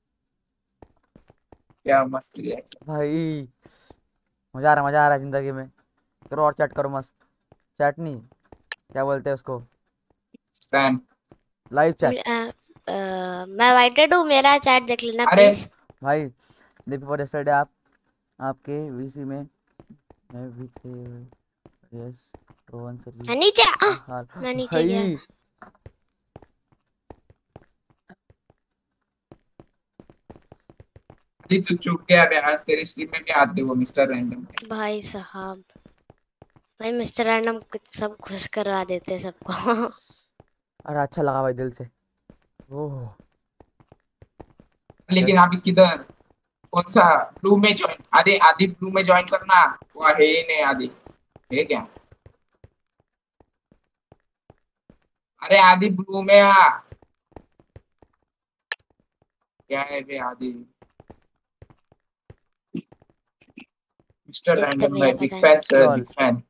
क्या मस्त रिएक्शन। भाई, मजा आ रहा मजा आ रहा है जिंदगी में। करो और चैट करो मस्त। चैट नहीं, क्या बोलते हैं उसको, स्पैम। Live chat. मैं अ, अ, मैं वाइटेड हूँ, मेरा चैट देख लेना अरे प्लीज। भाई डे बिफोर यस्टरडे आप आपके वीसी में मैं भी थे। यस रोहन सर जी मैं नीचे आ, का आ, हाल मैं नीचे गया। भाई। आदि तू चुप गया बे, आज तेरी स्ट्रीम में भी आते वो मिस्टर रैंडम। भाई साहब, भाई मिस्टर रैंडम सब खुश करवा देते हैं सबको। अरे अच्छा लगा भाई दिल से। ओह लेकिन यस अभी किधर? कौन सा? ब्लू में ज्वाइन? अरे आदि ब्लू में ज्वाइन करना। वो है ही नहीं आदि, है क्या? अरे आदि ब्लू में आ। क्या है बे आदि? मिस्टर देखते रैंडम भैया भाई बिग पता नहीं। फैन सर, बिग चल फैन।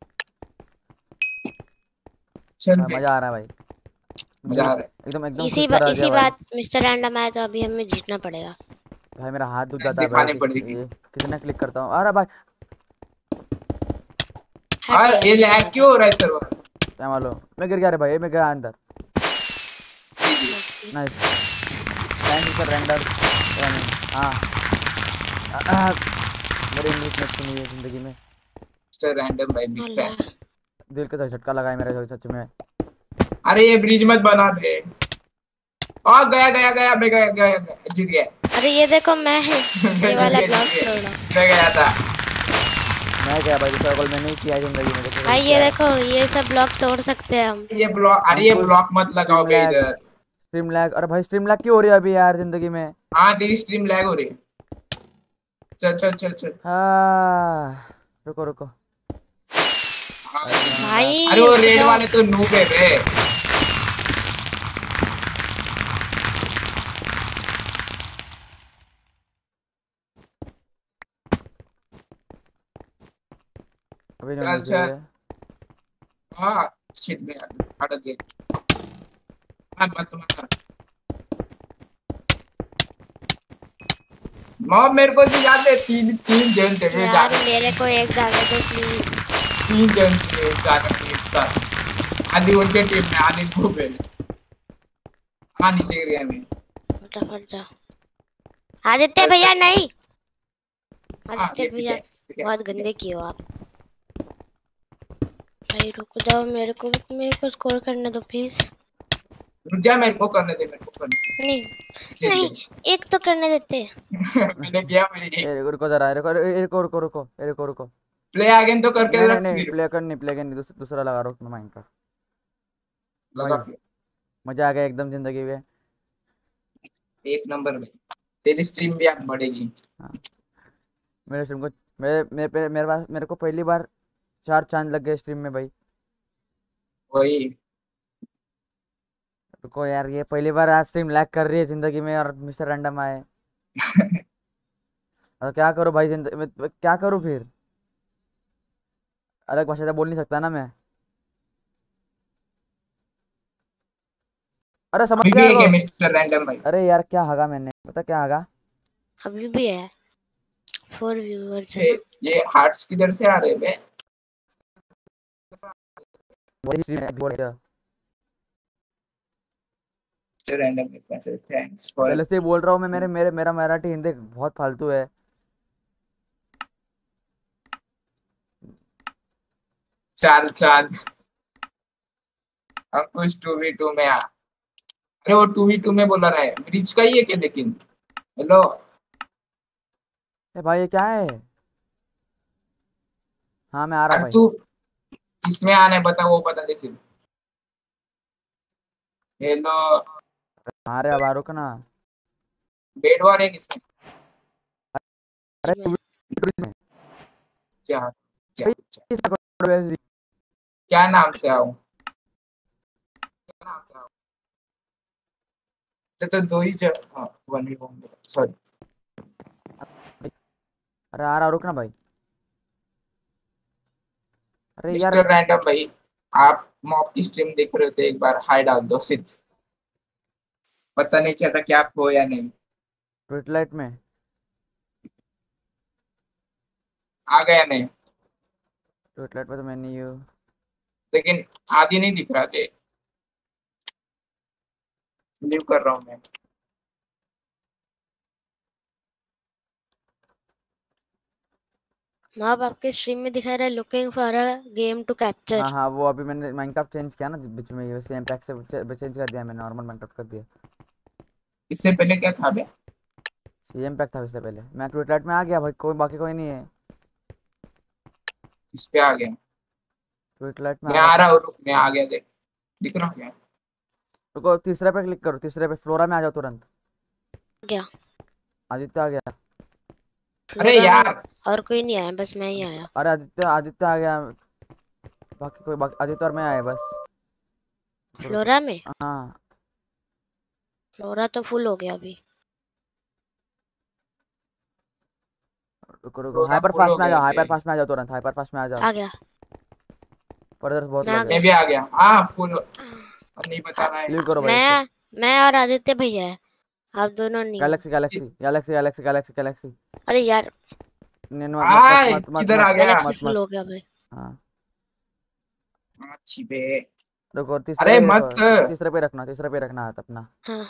चल भाई बे, मजा आ रहा है भाई। मजा दिल आ रहा है। एकदम एकदम इसी खुश बा, करा दिया इसी भाई। बात मिस्टर रैंडम आया तो अभी हमें जीतना पड़ेगा। भाई मेरा हाथ दुख मैच जाता है भाई दिखानी कि, पड़ेगी। ये कितना क्लिक करता हूँ। अरे भाई हट और गया ये नीचे लैग वाला। क्यों हो रहा है सर्वर? क्या मालूम, मैं गिर गया रे भाई, मैं गया अंदर। G G. मस्ती। Nice thank you sir render. हाँ आ, आ, मेरी इंग्लिश में अच्छी नहीं है जिंदगी में। मिस्टर रैंडम भाई बिग अल्लाह। फैन। दिल का तो झटका लगा है मेरे सच में। अरे ये ब्रिज मत बना बे। आ गया गया गया बे, गया गया गया, जीत गया। अरे ये देखो मैं है, मैं ये जीत वाला गया, ब्लॉक जीत गया। तोड़ा। मैं गया था। मैं क्या भाई, दूसरा गोल मैंने ही किया है जिंदगी में, दूसरा भाई गोल ये किया है। देखो, ये सब ब्लॉक तोड़ सकते हैं हम। ये ब्लॉक, अरे ये अंकुश ब्लॉक मत लगाओ स्ट्रीम बे लैग, इधर। Stream lag. अरे भाई स्ट्रीम लैग क्यों हो रही है अभी यार जिंदगी में। हाँ तेरी स्ट्रीम लैग हो रही है। चल चल चल चल। हाँ रुको रुको। हाँ, भाई अरे वो रुक रेड जाओ। वाले तो नूब है बे। अभी नहीं चल होनी चल। चाहिए। हाँ शिट में अटक गए। मत मत मत। मॉब मेरे को तो याद है, तीन तीन जन थे वे यार जाने। मेरे को एक जाने दो प्लीज। तीन जन थे जाने में एक साथ। आदि उनके टीम में, आदि नूब है। हाँ नीचे गिर गया मैं। फटाफट जाओ। आदित्य भैया नहीं, हाँ आदित्य ये भैया पिकेक्स बहुत गंदे किए हो आप। भाई रुक जाओ, मेरे को मेरे को स्कोर करने दो प्लीज। रुक जा, मेरे को करने दे, मेरे को करने नहीं दे। नहीं, एक तो करने देते। मैंने किया मैंने ए, रुको रुको जरा, रुको ए, रुको रुको रुको ए, रुको रुको। प्ले अगेन तो करके नहीं नहीं रख नहीं फिर। प्ले कर नहीं, प्ले कर नहीं, दूस, दूसरा लगा रुक माइंड का। लगा भाई फिर। मजा आ गया एकदम जिंदगी में। एक नंबर में तेरी स्ट्रीम भी आप बढ़ेगी। हाँ मेरे स्ट्रीम को, मेरे मेरे पे- मेरे पास मेरे को पहली बार चार चांद लग गए स्ट्रीम में भाई। वही। रुको यार, ये पहली बार आज स्ट्रीम लैग कर रही है जिंदगी में और मिस्टर रैंडम आए। और क्या करूँ भाई जिंदगी में, मैं क्या करूँ फिर। अलग भाषा तो बोल नहीं सकता ना मैं। अरे समझ अभी भी गया एक है रुको। मिस्टर रैंडम भाई। अरे यार क्या हगा मैंने, पता क्या हगा। अभी भी है। फोर व्यूअर्स है ये ना। ये हार्ट्स किधर से आ रहे बे? वही स्ट्रीम है बोल क्या रैंडम मैसेज थैंक्स फॉर पहले से ही बोल रहा हूँ मैं मेरे मेरे मेरा मराठी हिंदी बहुत फालतू है। चार चांद अंकुश टू वी टू में आ। अरे वो टू वी टू में बोला रहा है ब्रिज का ही है क्या लेकिन। हेलो ए भाई ये क्या है? हाँ मैं आ रहा अरे भाई। तू किसमें आना है बता वो बता दे सिर्फ। हेलो अरे अब आ रुक ना। बेड वॉर है किसमें? अरे इसमें। क्या क्या क्या, क्या नाम से आऊं? तो, तो दो ही जगह हाँ वन वी वन सॉरी। अरे आ रहा रुक ना भाई। अरे यार मिस्टर रैंडम भाई आप मॉब की स्ट्रीम देख रहे हो तो एक बार हाई डाल दो सिर्फ। पता नहीं चलता क्या आप हो या नहीं। ट्विटलाइट में आ गया नहीं ट्विटलाइट पे तो मैं नहीं हूँ। लेकिन आदि नहीं दिख रहा थे। लीव कर रहा हूँ मैं। मॉब आपके स्ट्रीम में दिखा रहा है looking for a game to हाँ कैप्चर। हाँ वो अभी मैंने माइनक्राफ्ट चेंज किया ना बीच में ये सेम पैक से चेंज कर दिया मैंने नॉर्मल माइनक्राफ्ट कर दिया। इससे पहले क्या था बे? सीएम पैक था इससे पहले। मैं ट्विटलाइट में आ गया भाई कोई बाकी कोई नहीं है। इस पे आ गया। ट्विटलाइट में मैं आ आ रहा रहा था। हूँ रुक मैं आ गया देख दिख रहा हूँ क्या? रुको तीसरे पे क्लिक करो तीसरे पे फ्लोरा में आ जाओ तुरंत। क्या आदित्य आ गया। अरे फ्लोरा में यार और कोई नहीं आया बस मैं ही आया। अरे आदित्य आदित्य आ गया। बाकी कोई बाकी आदित्य और मैं आए बस। रुको रुको। फ्लोरा में हाँ फ्लोरा तो फुल हो गया अभी। रुको रुको थोड़ा हाइपर फुल फास्ट हो में आ गया जाओ हाइपर बे। फास्ट में आ जाओ तुरंत हाइपर फास्ट में आ जाओ। आ गया पर इधर बहुत मैं आ लग मैं है। भी आ गया हाँ फुल नहीं बता रहा है। लीव करो भाई इसको। मैं मैं और आदित्य भैया है आप दोनों नहीं हो। Galaxy galaxy galaxy galaxy galaxy galaxy अरे यार नहीं मत मत आय मत मत किधर मत आ गया? गैलेक्सी मत फुल मत हो गया भाई। हाँ अच्छी बे। रुको तीसरे अरे पे मत। रुको तीसरे पे रखना तीसरे पे रखना हाथ अपना। हाँ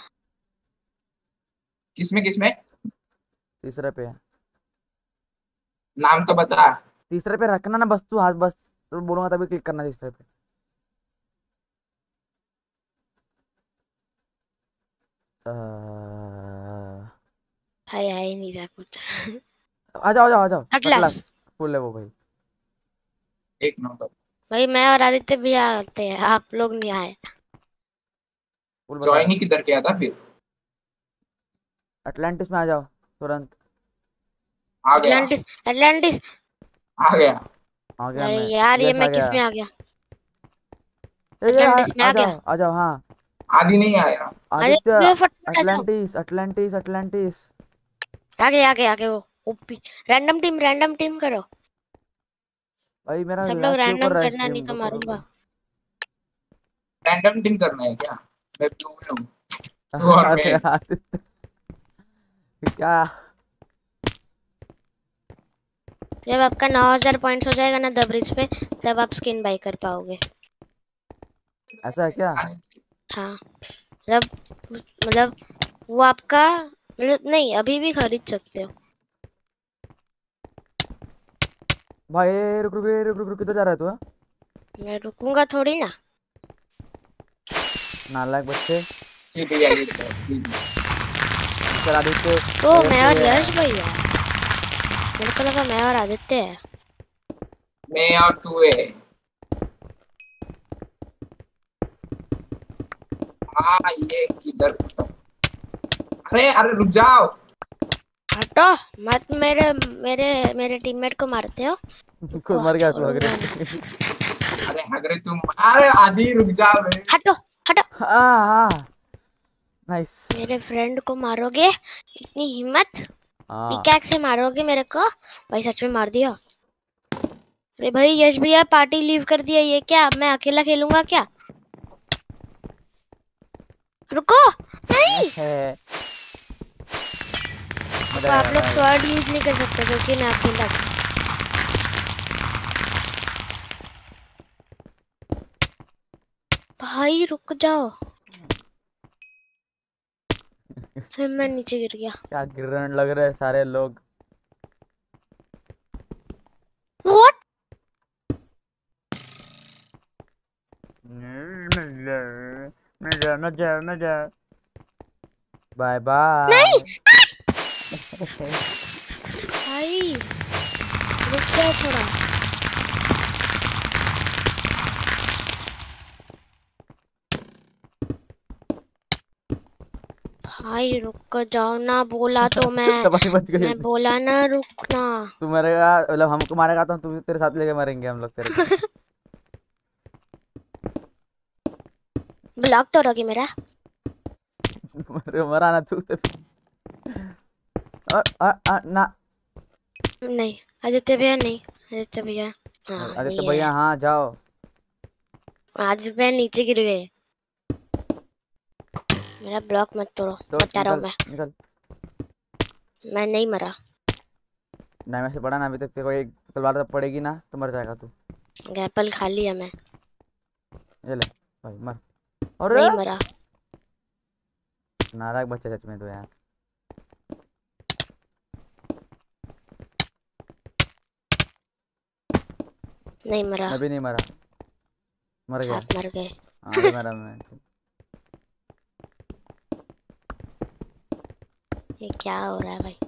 किसमें किसमें तीसरे पे नाम तो बता। तीसरे पे रखना ना बस तू हाथ बस तो बोलूंगा तभी क्लिक करना तीसरे पे। अ, भाई आ ही नहीं रहा कुछ। आ जाओ आ जाओ आ जाओ अटलास अटलास फुल है वो भाई। एक नंबर भाई मैं और आदित्य भैया आते हैं आप लोग नहीं आए। फुल बता ज्वाइन रहा ही किधर किया था फिर? अटलांटिस में आ जाओ तुरंत। आ गया एटलांटिस एटलांटिस। आ गया। आ गया अरे मैं। यार ये यस आ मैं किस गया। में आ गया। ए ये आ, एटलांटिस में आ आ गया। जाओ आ जाओ हाँ। आदि नहीं आया। आदित्य आदित्य भैया फटाफट आ जाओ। Atlantis Atlantis Atlantis. आगे आगे आगे वो OP random team random team करो। भाई मेरा सब लोग लैग क्यों कर रैंडम रहा है करना नहीं स्ट्रीम तो रुको रुको। मारूंगा। रैंडम टीम करना है क्या? मैं ब्लू में हूँ तू और अरे मैं। आदित्य क्या जब आपका नौ हजार पॉइंट्स हो जाएगा ना द ब्रिज पे तब आप स्किन बाय कर पाओगे। ऐसा है क्या? हाँ मतलब मतलब वो आपका मतलब नहीं अभी भी खरीद सकते हो। भाई ए, रुक रुक रुक रुक रुक रुक, किधर जा रहा है तू हाँ? मैं रुकूंगा थोड़ी ना। नालायक बच्चे। जीत गया जीत गया जीत गया। चल आदित्य तो ए, मैं तू और है। यश भैया मेरे को लगा मैं और आदित्य है। मैं और तू है। हाँ ये किधर? अरे अरे रुक जाओ। हटो मत मेरे मेरे मेरे टीममेट को मारते हो। खुद मर गया तू छोड़ूंगा अगर। नहीं। अरे अगर तुम अरे आदि रुक जाओ बे। हटो हटो हाँ हाँ नाइस। मेरे फ्रेंड को मारोगे इतनी हिम्मत। हाँ पिकैक्स से मारोगे मेरे को भाई सच में मार दिया। अरे भाई यश भैया पार्टी लीव कर दिया ये क्या अब मैं अकेला खेलूंगा क्या। रुको नहीं है मजा तो आप आएगा लोग भाई। स्वॉर्ड यूज नहीं कर सकते क्योंकि मैं अकेला हूँ। भाई रुक जाओ, फिर मैं नीचे गिर गया। क्या गिरने लग रहे हैं सारे लोग। व्हाट? मजा मजा मजा। Bye bye. नहीं भाई रुक जाओ थोड़ा। भाई रुक जाओ ना, बोला तो मैं तबाही बच गई। मैं बोला ना रुकना। तू मरेगा मतलब हमको मारेगा तो तू तेरे साथ लेके मरेंगे हम लोग तेरे को। ब्लॉक तो रखी मेरा। मरे मरा ना तू तो। और, और, और, ना नहीं आदित्य भैया, नहीं आदित्य भैया, हाँ आदित्य नहीं भैया है। हाँ जाओ। आदित्य भैया नीचे गिर गए। मेरा ब्लॉक मत तोड़ो, तो बता रहा हूँ निकल मैं निकल। मैं नहीं मरा। नहीं में से पड़ा ना अभी तक तेरे को एक तलवार तो पड़ेगी ना तो मर जाएगा तू। एप्पल खा लिया मैं, ये ले भाई मर। और नहीं मरा। नाराज बच्चे सच में तो यार। नहीं मरा। मैं भी नहीं मरा। मर गया। आप मर गए। हाँ अरे मरा मैं। ये क्या हो रहा है भाई?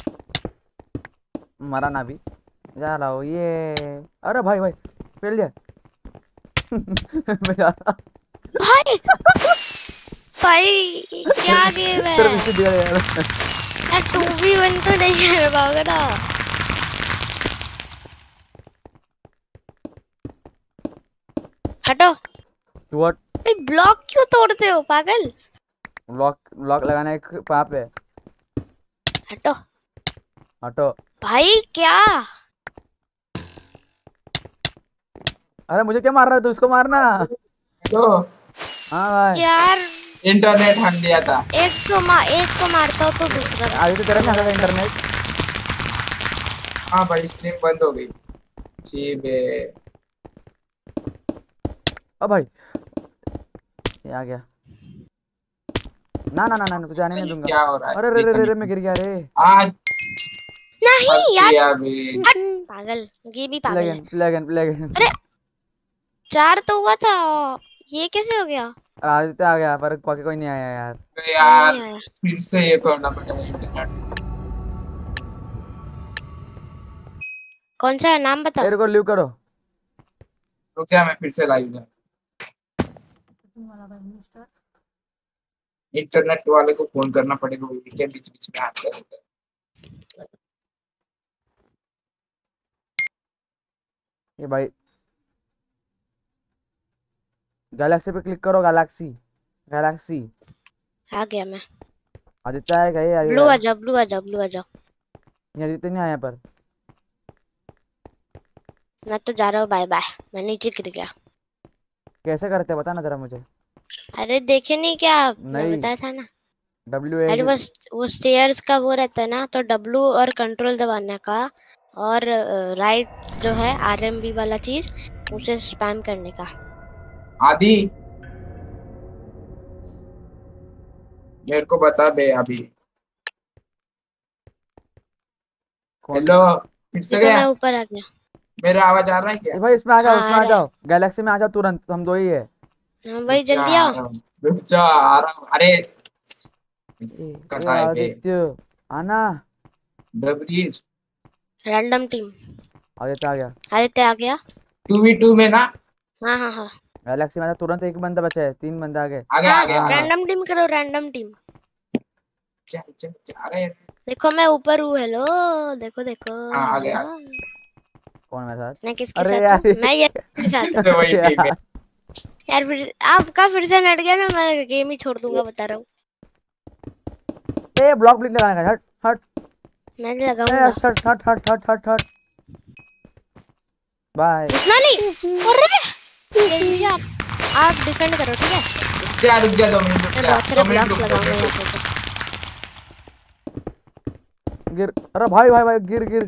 मरा ना भी जा रहा हूँ ये। अरे भाई भाई फेल दिया। मैं जा रहा। भाई भाई ये क्या गेम है तेरे पीछे दिया यार। यार? टू वी वन तो नहीं कर पाओगे ना। हटो। तू हट। भाई ब्लॉक क्यों तोड़ते हो पागल? लॉक लॉक लगाने एक पाप है। हटो हटो। भाई। क्या? अरे मुझे क्या मार रहा है तू इसको मारना। तो हाँ भाई। यार इंटरनेट हट गया था। एक को मार एक को मारता हूँ तो दूसरा। आगे तो तेरा नहीं आता था इंटरनेट। हाँ भाई स्ट्रीम बंद हो गई। जी बे। ओ भाई ये आ गया। ना ना ना ना तुझे आने नहीं दूंगा। क्या हो रहा है? अरे रे रे रे रे मैं गिर गया रे। आज नहीं यार किया बे। हट, पागल। ये भी पागल है। प्लेगन प्लेगन प्लेगन। अरे चार तो हुआ था, ये कैसे हो गया? आदित्य आ गया पर बाकी कोई नहीं आया यार। तो यार नहीं आया। फिर से ये करना पड़ेगा इंटरनेट। कौन सा है नाम बताओ? मेरे को लीव करो। रुक जा मैं फिर से लाइव में। इंटरनेट वाले को फोन करना पड़ेगा, वो के बीच बीच में आता रहता है। ये भाई गैलेक्सी पे क्लिक करो। Galaxy Galaxy. आ गया मैं। आदित्य आएगा ये आएगा। ब्लू आ जाओ, ब्लू आ जाओ, ब्लू आ जाओ। ये आदित्य नहीं आया पर। मैं तो जा रहा हूँ, बाय बाय। मैं नीचे गिर गया। कैसे करते हैं बता ना जरा मुझे। अरे देखे नहीं क्या आप? मैं नहीं। बताया था ना। डब्ल्यू अरे ए। वो वो स्टेयर्स का वो रहता है ना, तो डब्लू और कंट्रोल दबाने का, और राइट जो है आरएमबी वाला चीज, उसे स्पैम करने का। आदि मेरे को बता बे अभी। हेलो फिर से देखो मैं गया। ऊपर आ गया। मेरा आवाज आ रहा है क्या? ए भाई इसमें आ जाओ हाँ, इसमें आ आ रहा जाओ गैलेक्सी में आ जाओ तुरंत हम दो ही है। हाँ भाई रुक जा, जल्दी आ आओ। रहा हूँ। रुक जा आ रहा हूँ। अरे ए, ए कथा है बे। आदित्य आना। W H random team. आदित्य आ गया। आदित्य आ गया। टू वी टू में ना। हाँ हाँ हाँ गैलेक्सी में आ जाओ तुरंत। एक बंदा बचा है तीन बंदा आ गए। आ गया आ हाँ गया आ गया। रैंडम टीम करो, रैंडम टीम। जा जा जा रहे हैं। देखो मैं ऊपर हूँ। हेलो देखो देखो। हाँ, आ गया। हेलो। कौन मेरे साथ? मैं किसके अरे साथ यार हूँ? मैं यार के साथ हूँ। फिर से वही टीम है। यार, यार फिर आपका फिर से नट गया ना, मैं गेम ही छोड़ दूंगा, बता रहा हूँ। ए ब्लॉक ब्लिक लगाएगा। हट हट। मैं ए लगाऊंगा। हट हट हट हट हट हट। बाय। इतना नहीं। अरे जल्दी आप आप डिफेंड करो, ठीक है? जा रुक जा दो मिनट रुक मैं जा। बहुत सारे दो मिनट ब्लॉक्स रुक दो लगाऊंगा मिनट यहाँ रुक। पे। गिर। अरे भाई भाई भाई गिर गिर।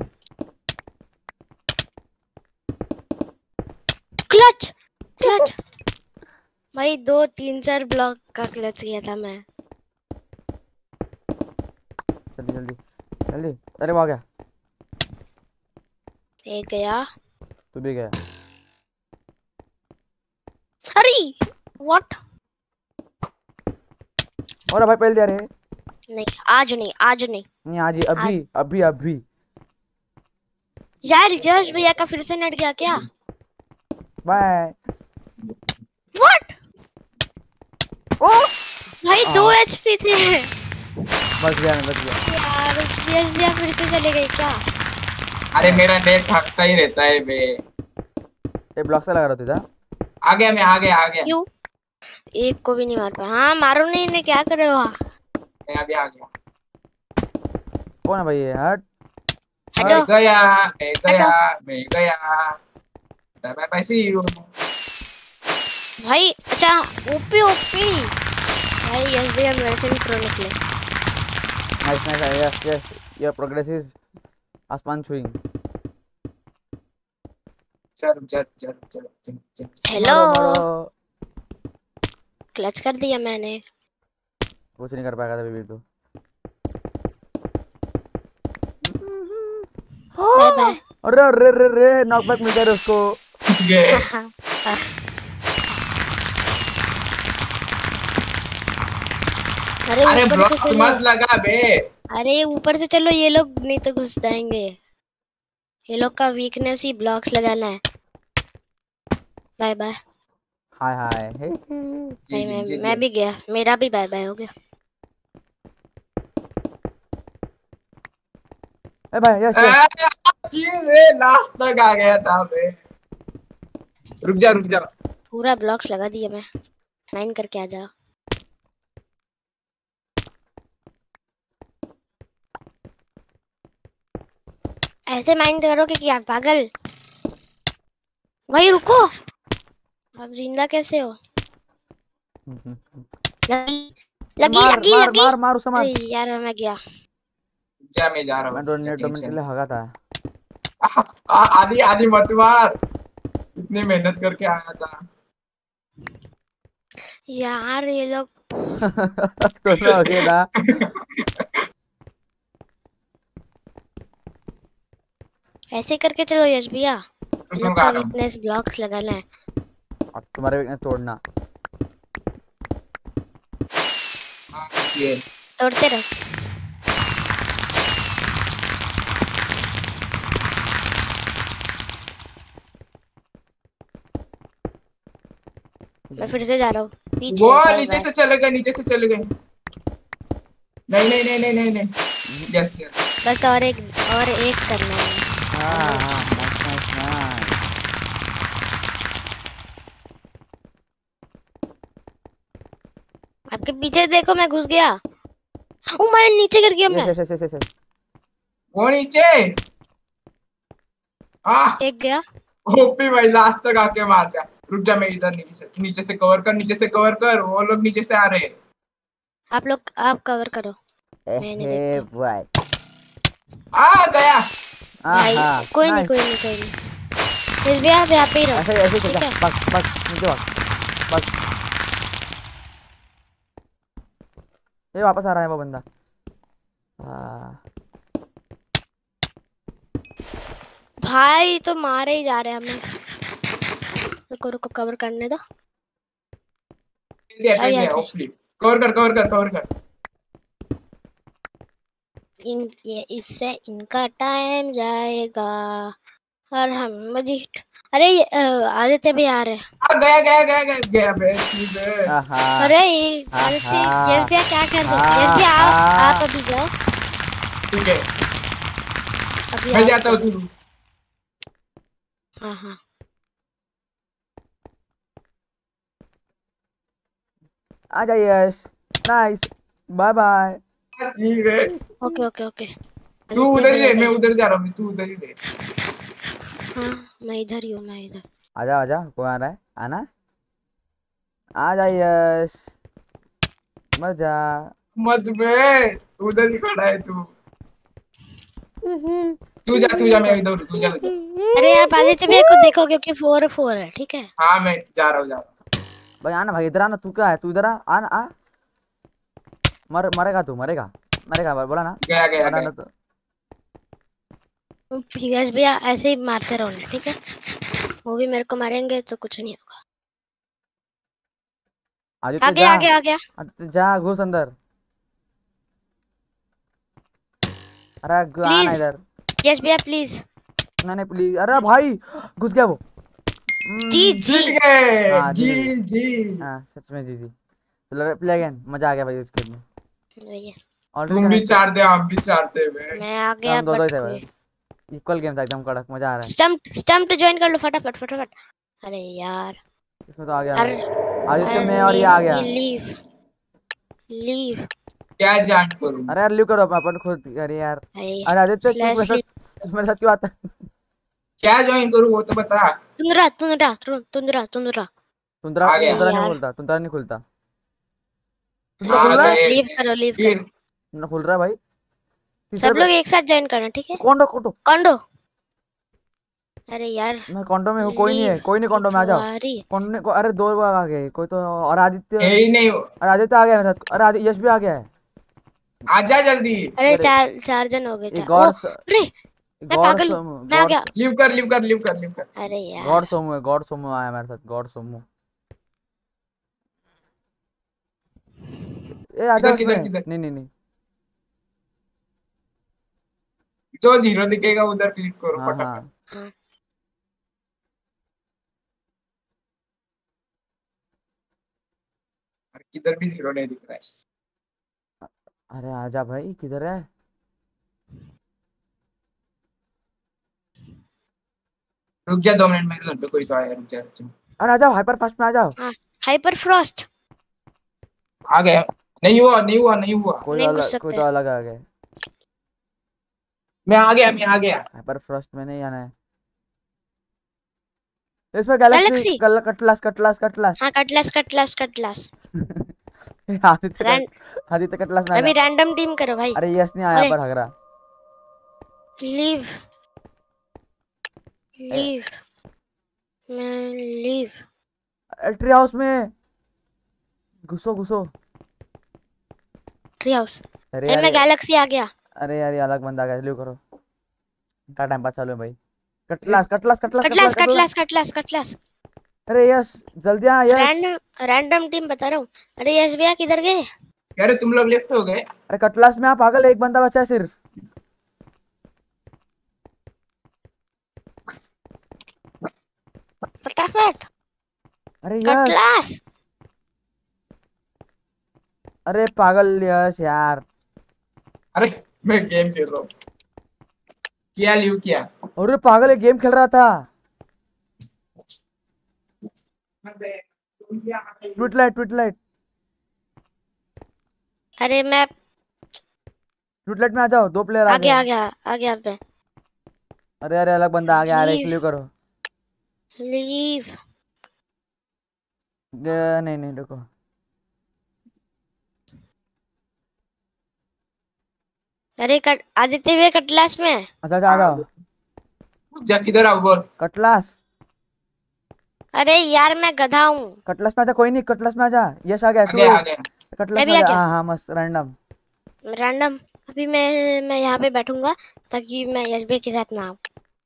क्लच क्लच भाई, दो तीन चार ब्लॉक का क्लच किया था मैं। जल्दी जल्दी जल्दी। अरे वो आ गया। एक गया। तू भी गया। अरे व्हाट। और भाई पहले दे रहे। नहीं आज नहीं, आज नहीं। नहीं आज ही अभी अभी अभी। यार यश भैया का फिर से नेट गया क्या? बाय। व्हाट ओ भाई, दो एचपी थे बच गया मैं, बच गया। यार। यश भैया फिर से चले गए क्या? अरे मेरा नेट थकता ही रहता है बे। ये ब्लॉक से लगा रहा था। आ गया मैं, आ गया आ गया। क्यों एक को भी नहीं मार पाया? हाँ मारो नहीं, इन्हें क्या करे हो? मैं अभी आ गया। कौन है भाई ये? हट मैं हटो गया मैं गया मैं गया। Bye bye bye, see you. भाई। अच्छा ओपी ओपी भाई, यश भैया मेरे से भी प्रो निकले। Nice nice. Yes yes your progress is आसमान छुइंग। चल चल चल चल चल चल। हेलो, मारो मारो। क्लच कर दिया मैंने। कुछ नहीं कर पाएगा तभी तो। Bye bye. अरे अरे अरे अरे नॉकबैक मिल गया उसको। गए। अरे अरे ऊपर से ब्लॉक्स चलो। मत लगा बे। अरे ऊपर से चलो, ये लोग नहीं तो घुस जाएंगे। ये लोग का वीकनेस ही ब्लॉक्स लगाना है। Bye bye. हाय हाय हे जी भाई मैं जी मैं भी गया, मेरा भी बाय बाय हो गया। ए भाई यस यस। जी बे, लास्ट तक आ गया था बे। रुक जा रुक जा। पूरा ब्लॉक्स लगा दिया मैं। माइन करके आ जा। ऐसे माइन करोगे कि आप पागल? भाई रुको, आप जिंदा कैसे हो? लगी लगी मार लगी मार लगी। मार मार उसे मार। अरे यार मैं गया। जा मैं जा रहा हूँ। मैं डोनेट डोनेट के लिए हगा था। आ, आ, आधी आधी मत मार। इतनी मेहनत करके आया था। यार ये लोग दोनों हो गए ना। ऐसे करके चलो यश भैया। ये तुम लोग गा का रहा हूँ। वीकनेस ब्लॉक्स लगाना है। और तुम्हारे वीकनेस तोड़ना। हाँ, ये तोड़ते रहो। मैं फिर से जा रहा हूँ पीछे। वो बाय नीचे बाय। से चले गए, नीचे से चले गए। नहीं नहीं नहीं नहीं नहीं नहीं। Yes yes. बस और एक और एक करना है। हाँ हाँ नाइस नाइस नाइस। आपके पीछे देखो, मैं घुस गया। ओ मैं नीचे गिर गया मैं। Yes yes yes yes yes. वो नीचे। आ एक गया। ओपी भाई लास्ट तक आके मार दिया। रुक जा, मैं इधर नीचे से नीचे से कवर कर, नीचे से कवर कर। वो लोग नीचे से आ रहे हैं। आप लोग आप कवर करो, मैं नहीं एहे देखता। भाई। आ गया। भाई आहा कोई नहीं नाइस। कोई नहीं कोई नहीं। इस भी आप यहाँ पे ही रहो। ऐसे ऐसे चल ठीक जा। है। बस बस नीचे भाग बस। ये वापस आ रहा है वो बंदा। हाँ भाई तो मारे ही जा रहे हैं हमें। रुको रुको, कवर करने दो। दिया अब कर यहाँ दिया से ओपली। कवर कर कवर कर कवर कर। इन ये इससे इनका टाइम जाएगा और हम मजीद। अरे ये, अ, आदित्य भी आ रहे हैं। आ गया गया गया गया गया बे सीधे। आहा अरे ये आदित्य आहा। यश भैया क्या कर रहे हैं? यश भैया आप आहा। आप अभी जाओ। ठीक है, अभी मैं आप जाता हूँ। जाओ। तू हाँ हाँ आ जा यश। Nice bye bye. ठीक है। Okay okay okay. तू आदित्य उधर ही भैया रह, मैं गए। उधर जा रहा हूँ। तू उधर ही रह। हाँ मैं इधर ही हूँ, मैं इधर। आजा आजा कौन आ रहा है? आना आ जा यश। मजा। मत बे, उधर ही खड़ा है तू। तू जा तू जा, मैं इधर तू जा उधर। अरे आप आदित्य भैया को देखो क्योंकि फोर फोर है, ठीक है। हाँ मैं जा रहा हूँ जा रहा हूँ। भाई आना भाई, इधर आना। तू क्या है, तू इधर आ, आ ना, आ। मर मरेगा तू, मरेगा मरेगा भाई, बोला ना। गया गया वरना गया। तो यश भैया ऐसे ही मारते रहो ना, ठीक है। वो भी मेरे को मारेंगे तो कुछ नहीं होगा। आदित्य आगे जा, आगे आ गया। आदित्य जा, घुस अंदर। अरे ग- आना प्लीज इधर। यश भैया प्लीज। नहीं नहीं प्लीज, अरे भाई घुस गया वो। जी हम्म, जी। जीत गए हाँ जी जीत गए। जी। हाँ सच में जी जी। चलो प्ले अगेन, मजा आ गया भाई उसके में। भैया ऑलरेडी तुम भी कनेक्ट। चार दे हम भी चार थे बे। मैं आ गया हम दो दो ही बट थे कोई। बस। इक्वल गेम था एकदम कड़क, मजा आ रहा है। स्टम्प स्टम्प ज्वाइन कर लो फटाफट फटाफट। अरे यार। इसमें तो आ गया अरे भाई। आदित्य मैं और ये आ अर्नेस गया। Leave leave. क्या जान करूँ। अरे यार लीव करो अपन अपन खुद, अरे यार। भाई अरे आदित्य तू मेरे स्लैश लीव। साथ, मेरे साथ क्यों आता है? क्या ज्वाइन करूँ वो तो बता। तुंदरा तुंदरा तुंदरा तुंदरा। तुंतरा आ गया तुंतरा नहीं यार खुलता, तुंतरा नहीं खुलता। तुंतरा आ खुल रहा है। गए लीव करो लीव फिर। करो। तुंतरा खुल रहा है भाई। तीसरे सब पे लोग एक साथ ज्वाइन करना, ठीक है। कौन कौन। कॉन्डो। अरे यार मैं कॉन्डो में हूँ, कोई नहीं है, लीव कोई नहीं कॉन्डो में, आ जाओ। तिवारी। कौन को, अरे दो बार आ गए कोई तो, और आदित्य। है ही नहीं। अरे आदित्य आ गया मेरे साथ, अरे आदित्य यश भी आ गया है। आजा जल्दी। अरे अरे चार चार जन हो गए ये चार। ओ गॉड, अरे मैं गॉड पागल हूँ। सोमू, मैं आ गॉड गया। लिव कर लिव कर लिव कर लिव कर। अरे गॉड यार सोमू है, गॉड सोमू आया मेरे साथ, गॉड सोमू। ए आ जाओ किधर इसमें। किधर किधर। नहीं नहीं नहीं। जो जीरो दिखेगा उधर क्लिक करो हाँ फटाफट। हाँ। हाँ। अरे किधर भी जीरो नहीं दिख रहा है। अरे आजा भाई, किधर है? रुक जा दो मिनट, मेरे घर पे कोई तो आया, रुक जा रुक जा। अरे आ जाओ, हाइपर फास्ट में आ जाओ। हाँ हाइपर फ्रॉस्ट। आ गया। नहीं हुआ नहीं हुआ नहीं हुआ। कोई नहीं घुस अलग, कोई सकते। तो अलग आ गया। मैं आ गया मैं आ गया। हाइपर फास्ट में नहीं आना है। इसमें गैलेक्सी गैलेक्सी। कल, कटलास कटलास कटलास। हाँ कटलास कटलास कटलास। आदित्य रैंड कट आदित्य कटलास में आ अभी जा। रैंडम टीम करो भाई। अरे यश नहीं आया अरे पर हगरा। लीव ए, लीव मैं लीव। ट्री हाउस में घुसो घुसो। Tree house. अरे अरे यार मैं ये- गैलेक्सी आ गया। अरे यार ये अलग बंदा आ गया, लीव करो। क्या टाइम पास चालू है भाई। Cutlass cutlass cutlass cutlass cutlass cutlass. Cutlass cutlass cutlass. अरे यश जल्दी आ यश। रैंडम रैंडम टीम बता रहा हूँ। अरे यश भैया किधर गए? अरे तुम लोग लेफ्ट हो गए। अरे कटलास में आप पागल, एक बंदा बचा है सिर्फ। फटाफट। अरे यश। कटलास। अरे पागल यश यार। अरे मैं गेम खेल रहा हूँ। किया लिव किया। अरे पागल, ये गेम खेल रहा था। ट्विट लाइट ट्विट लाइट अरे मैं ट्विट लाइट में आ जाओ, दो प्लेयर आ आ गए। गया आ गया आ गया मैं। अरे अरे अलग बंदा आ गया, अरे लीव लीव करो। लीव। ग- नहीं नहीं रुको। अरे कट आदित्य भैया कटलास में। अच्छा अच्छा आ जाओ। जा किधर आओ बोल। कटलास अरे यार मैं गधा हूँ। कटलास में आजा, कोई नहीं कटलास में आजा। यश आ गया आ तू। गया आ गया। कटलास मैं में भी आ आजा, गया। हाँ हाँ मस्त रैंडम। रैंडम। अभी मैं मैं यहाँ पे बैठूंगा ताकि मैं यश भैया के साथ ना आऊँ।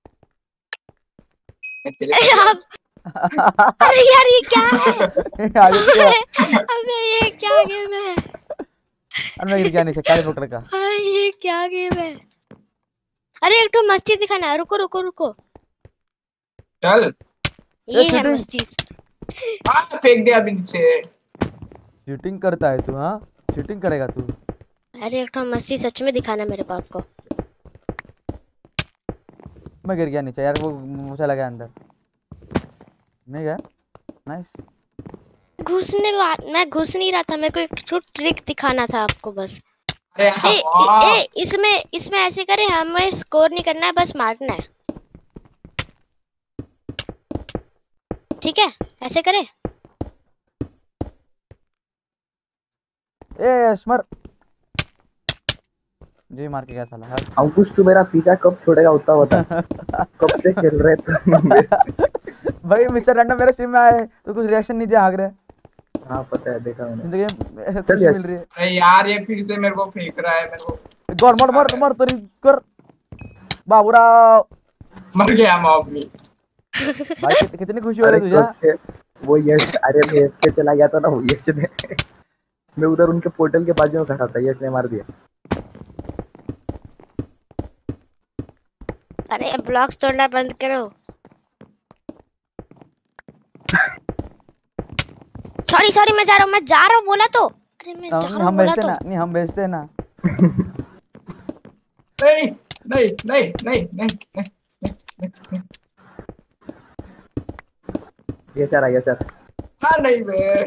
मैं तेरे अरे साथ आप अरे यार ये क्या है? आदित्य। अबे अबे ये क्या गेम है? अरे मैं गिर गया नीचे, काली पकड़ का। भाई ये क्या गेम है? अरे एक तो मस्जिद दिखाना है, रुको रुको रुको। चल। ये है shooting। मस्जिद। आ फेंक दे अभी नीचे। शूटिंग करता है तू, हाँ शूटिंग करेगा तू। अरे एक तो मस्जिद सच में दिखाना है मेरे को आपको। मैं गिर गया नीचे यार, वो मुँह चला गया अंदर। नहीं गया। नाइस। घुसने वा- मैं घुस नहीं रहा था, मेरे को एक तो ट्रिक दिखाना था आपको बस। अरे ए, हाँ। ए, ए, इसमें इसमें ऐसे करें, हमें स्कोर नहीं करना है, बस मारना है। ठीक है ऐसे करें। ए स्मर। जो ही मार के गया साला हट। अंकुश तू मेरा पीछा कब छोड़ेगा उतना बता। कब से खेल रहे तुम? भाई मिस्टर रैंडम मेरे स्ट्रीम में आए तो कुछ रिएक्शन नहीं दिया, भाग रहे। हाँ पता है, देखा मैंने। जिंदगी में ऐसे चल खुशी यस। मिल रही है। अरे यार ये फिर से मेरे को फेंक रहा है, मेरे को गॉड मर मर मर तेरी कर बाबूराव। मर गया मॉब में। भाई कित, कितनी खुशी हो अरे रही है कब से वो यश, अरे मैं एफ के चला गया था ना, वो यश ने मैं उधर उनके पोर्टल के बाजू में खड़ा था, यश ने मार दिया। अरे ब्लॉक्स तोड़ना बंद करो। सॉरी सॉरी मैं जा रहा हूँ, मैं जा रहा हूँ बोला तो। अरे मैं जा तुझे। रहा हूँ हम बोला बेचते तो। ना, नहीं हम बेचते ना। नहीं नहीं नहीं नहीं नहीं नहीं नहीं। यश आ रहा है, यश आ रहा है। हाँ नहीं बे।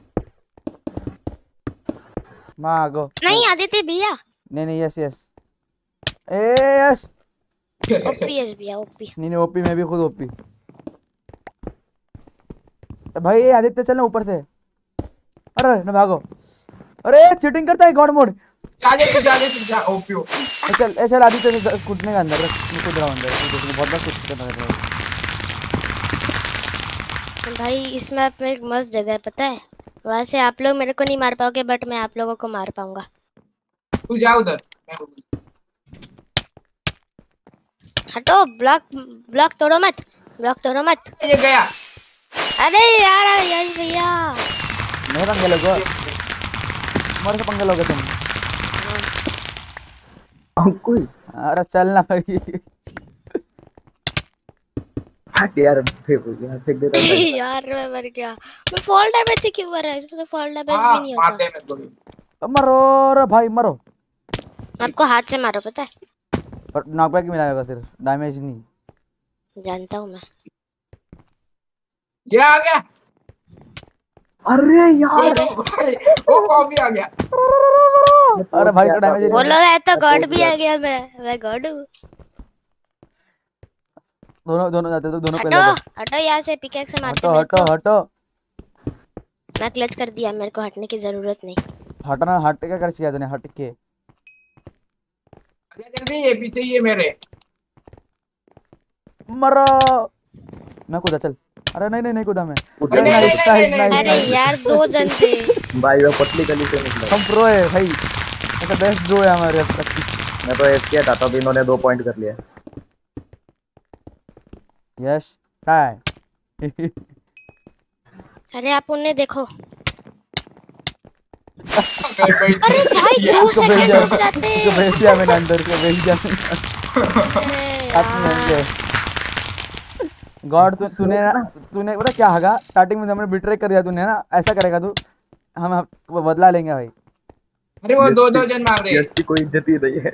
मागो नहीं आदित्य भैया। नहीं नहीं यस यस ए यस ओपी एस भैया ओपी। नहीं नहीं ओपी में भी खुद ओपी। भाई ये आदित्य चल ना ऊपर से। अरे ना भागो। अरे चीटिंग करता है गॉड मोड। जा जा तू, जा जा तू, जा ओपीओ। ए, चल ए चल आदित्य से कूदने का अंदर रख, मैं कूद रहा हूं अंदर। तू देख, बहुत बार कूद करना है। भाई इस मैप में एक मस्त जगह है पता है। वहां से आप लोग मेरे को नहीं मार पाओगे बट मैं आप लोगों को मार पाऊंगा। तू जा उधर। मैं हूँ। हटो ब्लॉक ब्लॉक तोड़ो मत, ब्लॉक तोड़ो मत। ये गया। अरे यार यश भैया। मेरे पंगे लोगो मेरे से पंगे लोगे तुम। अंकुश अरे चल ना भाई। हट यार, फेंक यार, फेंक देता है। यार मैं मर गया। मैं फॉल डैमेज से क्यों मर रहा है? इसमें तो फॉल डैमेज भी हाँ नहीं मार होता। दे मेरे को भी। मरो रे भाई मरो। आपको हाथ से मारो पता है। पर नॉकबैक ही मिलाएगा सिर्फ, डैमेज नहीं। जानता हूँ मैं। ये आ गया। अरे वो यार तो भाई वो कॉपी आ गया। अरे भाई का डैमेज वो लोग है तो गॉड भी आ गया। मैं मैं गॉड हूँ। दोनों दोनों जाते तो दोनों पहले हटो जाते। हटो यहाँ से पिकेक्स से मारते हटो मेरे हटो को। हटो मैं क्लच कर दिया, मेरे को हटने की जरूरत नहीं। हटना। हट के कर किया तूने, हट के। जल्दी ये पीछे ये मेरे। मरो। मैं कूदा चल। अरे नहीं नहीं नहीं कूदा मैं। उधर अरे नहीं, नाइस नहीं, नाइस नहीं, नाइस अरे नाइस। यार दो जन थे। भाई वो पतली गली से निकला। हम प्रो है भाई, ऐसा बेस्ट प्रो है हमारे अब तक की। मैं तो एफ किया था, तब इन्होंने दो पॉइंट कर लिया। Yes time. अरे आप उन्हें देखो। अरे भाई, अरे भाई ये दो उसको भेज सेकंड दिया, रुक जाते। उसको भेज दिया मैंने अंदर, उसको भेज दिया अरे साथ में यार। जाएंगे। गॉड तू तूने ना तूने पता क्या होगा, स्टार्टिंग में हमने बिट्रे कर दिया तूने ना, ऐसा करेगा तू। हम हम- वो बदला लेंगे भाई। अरे वो दो दो जन मार रहे हैं। यश की कोई इज्जत ही नहीं है।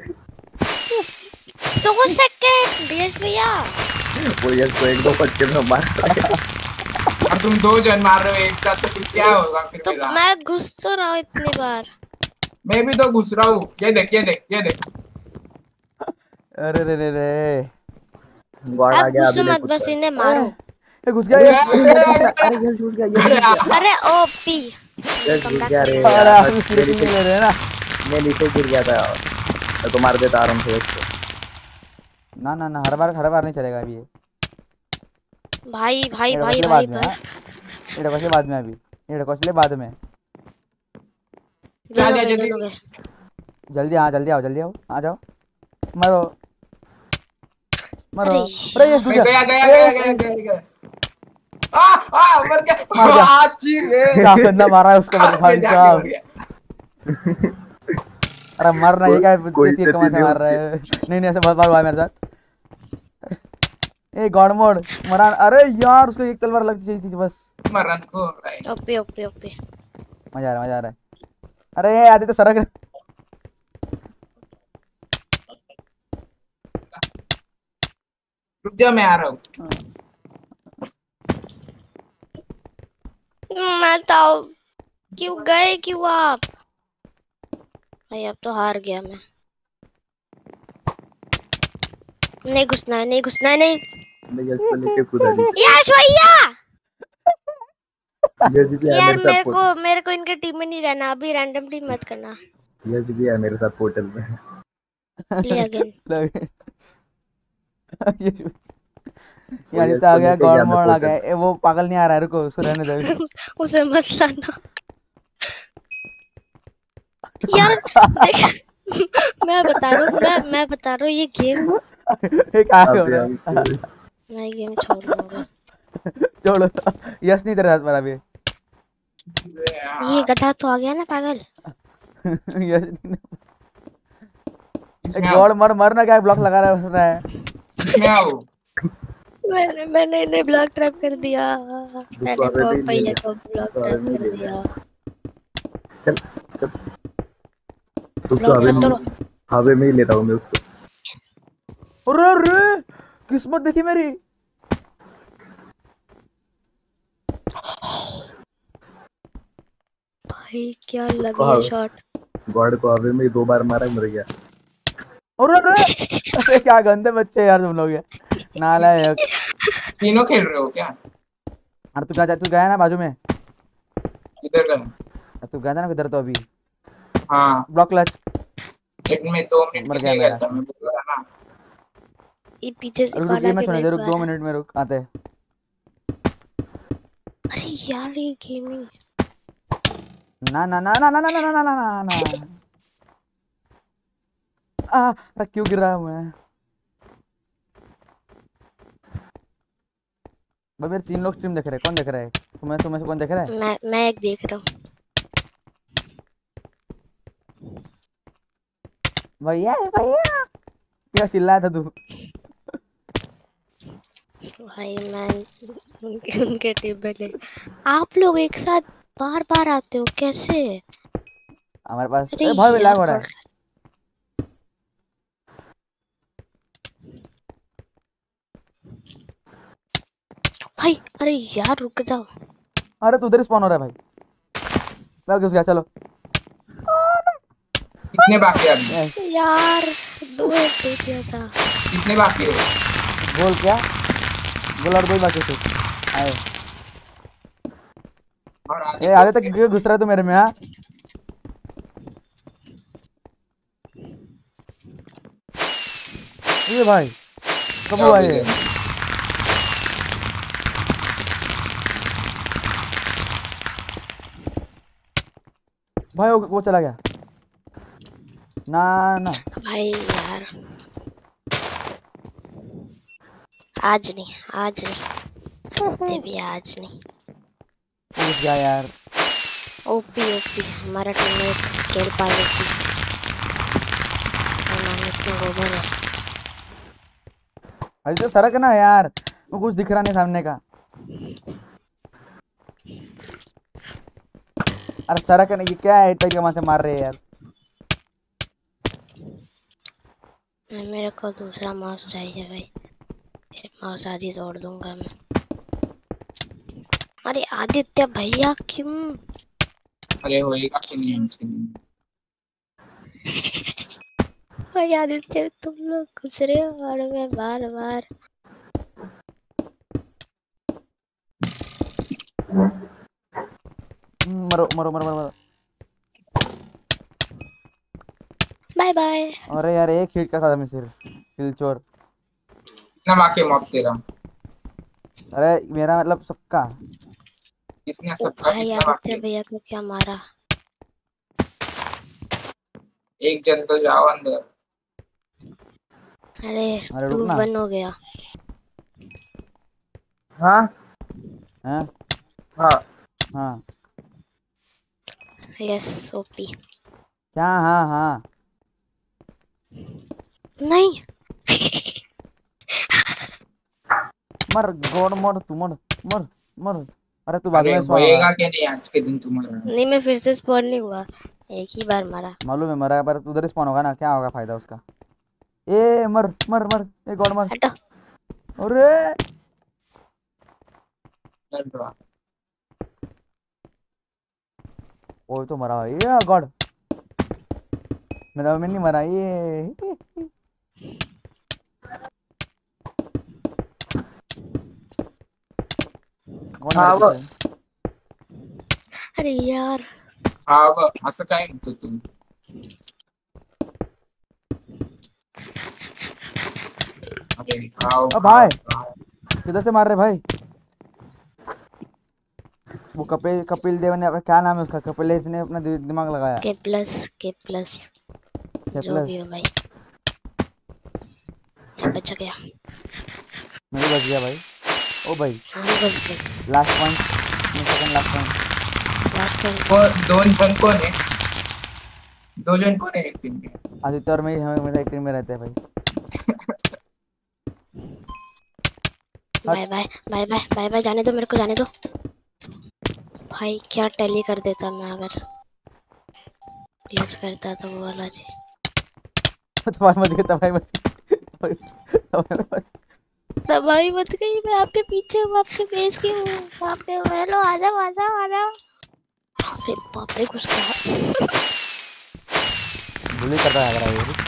दो सेकंड यश भैया। वो यश को एक दो फटके में मार रहा है। और तुम दो जन मार रहे हो एक साथ, तो फिर क्या होगा फिर तो मेरा। मैं घुस तो रहा हूँ इतनी बार। मैं भी तो घुस रहा हूँ। ये देख ये देख ये देख। अरे रे रे रे गॉड आ अब गया घुसो अभी। मत, बस इन्हें मारो। ये घुस गया ये। अरे यश घुस गया, यश घुस गया। अरे ओपी। यश घुस गया रे अरे यार। हम स्पिरिट नहीं ले रहे हैं ना। मैं नीचे गिर गया था, मैं तो मार देता आराम से यश को। ना ना ना हर बार हर बार नहीं चलेगा अभी ये। भाई भाई ये भाई ढकोसले भाई बाद में, भाई। हाँ? ये ढकोसले बाद में, अभी ये ढकोसले बाद में। जा, दोनों जा, गए, जल्दी। दोनों गए। जल्दी हाँ जल्दी आओ जल्दी आओ आ जाओ। मरो मरो। अरे अरे ये घुस गया गया गया गया गया गया गया। आ आ मर गया। मर गया। आ चीर गए। क्या बंदा मारा है उसको मेरे भाई जाके साहब। मर गया। अरे मरना ये क्या कोई तीर कमान से इज्जत मार रहा है। नहीं नहीं ऐसे बहुत बार हुआ है मेरे साथ। ए गॉड मोड मरा। अरे यार उसको एक तलवार लगती चाहिए थी बस। मरन को राइट। OP OP OP. मजा आ रहा है मजा आ रहा है। अरे ये आदित्य सरक। रुक जा मैं आ रहा हूँ। मैं तो क्यों गए क्यों आप? भाई अब तो हार गया मैं। नहीं घुसना है नहीं घुसना है नहीं। मैं यश को लेके कूदा दी। यश भैया यश भी है यार मेरे मेरे साथ को पोर्टल। मेरे को इनके टीम में नहीं रहना, अभी रैंडम टीम मत करना। यश भी है मेरे साथ पोर्टल में। Play again. ये आदित्य आ गया, गॉड मोड आ गया। ए, वो पागल नहीं आ रहा है, रुको उसको रहने दो। उसे मत लाना यार। देख मैं बता रहा हूँ, मैं मैं बता रहा हूँ ये गेम, ये क्या हो रहा है? मैं गेम छोड़ दूंगा। छोड़ो, यश नहीं तेरे साथ मेरा भी। ये गधा तो आ गया ना पागल। यश नहीं। इसमें गॉड मर मरना क्या ब्लॉक लगा रहा है। इसमें आओ। मैंने मैंने इन्हें ब्लॉक ट्रैप कर दिया। मैंने अबे को भी ले भैया ले, को ब्लॉक तो अबे ट्रैप भी कर ले ले। दिया। चल चल, उसको ब्लॉक हवे मत में करो। हवे में ही ले रहा हूँ मैं उसको। अरे अरे किस्मत देखी मेरी। भाई क्या लग गया शॉट। गॉड को हवे में ही दो बार मारा, मर गया। अरे अरे अरे क्या गंदे बच्चे यार तुम लोग यार, नालायक। तीनों खेल रहे हो क्या? अरे तू क्या तू गया ना बाजू में, किधर गए? तू गया था ना किधर तो अभी। हाँ ब्लॉक क्लच एक में दो मिनट मर के गया लिए मेरा। गया था मैं, बोल रहा ना। ये पीछे से रुक कॉल रुक, ये मैं आके छोड़ने मेरे दे, को रुक आ दो रहा है। मिनट में रुक आते। अरे यार ये गेमिंग। ना ना ना ना ना ना ना ना ना ना ना आ अरे क्यों गिर रहा हूँ मैं भाई। मेरे तीन लोग स्ट्रीम देख रहे हैं, कौन देख रहा है? तुम्हें तुम्हें से कौन देख रहा है? मैं मैं एक देख रहा हूँ। भैया भैया क्या चिल्लाया था तू? भाई मैं उनके उनके टीम में नहीं। आप लोग एक साथ बार बार आते हो कैसे? हमारे पास अरे ए भाई लैग यार हो रहा थोड़ा- है। भाई अरे यार रुक जाओ। अरे तू उधर स्पॉन हो रहा है भाई। मैं घुस गया, चलो। कितने बाकी है अभी? यस, यार दो एक दे दिया था। कितने बाकी है? गोल क्या? गोल और दो ही बाकी थे। आए और आगे ए आगे तक क्यों घुस रहा है तू मेरे में? हाँ ये भाई कब हुआ ये? भाई वो, वो चला गया ना ना। भाई यार आज नहीं, आज नहीं आते भी, आज नहीं। वो घुस गया यार। ओपी ओपी हमारा टीममेट खेल पा रही थी। हमारे इतने गोबर है। अरे तो सड़क ना यार, वो कुछ दिख रहा नहीं सामने का। अरे सड़क नहीं, ये क्या है इतना के वहां से मार रहे हैं यार। मेरे को दूसरा माउस चाहिए भाई, एक माउस आज ही तोड़ दूंगा मैं। अरे आदित्य भैया क्यों? अरे होएगा कि नहीं हमसे? भाई आदित्य तुम लोग घुस रहे हो और मैं बार बार। मरो मरो मरो मरो मरो। Bye bye. अरे यार एक हिट का था मैं सिर्फ, किल चोर। कितना बाकी है मॉब तेरा? अरे मेरा मतलब सबका। कितने ओ सबका भाई कितना बाकी आदित्य है? भैया को क्या मारा? एक जन तो जाओ अंदर। अरे अरे टू रुक ना। वन हो गया। हाँ हैं? हाँ हाँ यस ओपी। क्या? हाँ हाँ नहीं मर गॉड मर, तू मर मर मर। अरे तू बाजू अरे में spawn हो होएगा रहा। कि नहीं आज के दिन तुम्हारा? नहीं मैं फिर से स्पॉन नहीं हुआ, एक ही बार मारा। मालूम है मरा है, पर उधर स्पॉन होगा ना, क्या होगा फायदा उसका? ए मर मर मर, ए गॉड मर। हटो। अरे चल रहा। वो तो मरा भाई, ये गॉड। मैं मैं नहीं मरा ये। कौन हाँ, मेरे वो- पीछे? अरे यार हाँ अब असं काय म्हणतो तू? भाई आओ ओ भाई आओ। किधर से मार रहे भाई? वो कपिल कपिल देव ने अपना क्या नाम है उसका, कपिल देव ने अपना दि- दिमाग लगाया। के प्लस के प्लस के जो प्लस भी हो भाई, मैं बच गया। मैं भी बच गया भाई। ओ भाई हम बच गए। Last point, second last point. Last point. वो दोन जन कौन है? दो जन कौन है एक टीम में? आदित्य और मैं हम हमेशा एक टीम में रहते हैं भाई। Bye bye bye bye bye bye, जाने दो मेरे को, जाने दो भाई। क्या टैली कर देता मैं अगर क्लच करता तो वो वाला जी। तुम्हारे मत गए, तबाही मच गई, तबाही मच गई। तबाही मच गई, मैं आपके पीछे हूँ, आपके बेस की हूँ वहाँ पे। हेलो आ जाओ आ जाओ आ जाओ। अरे बाप रे घुस गया। बुली कर रहा है अगर ये।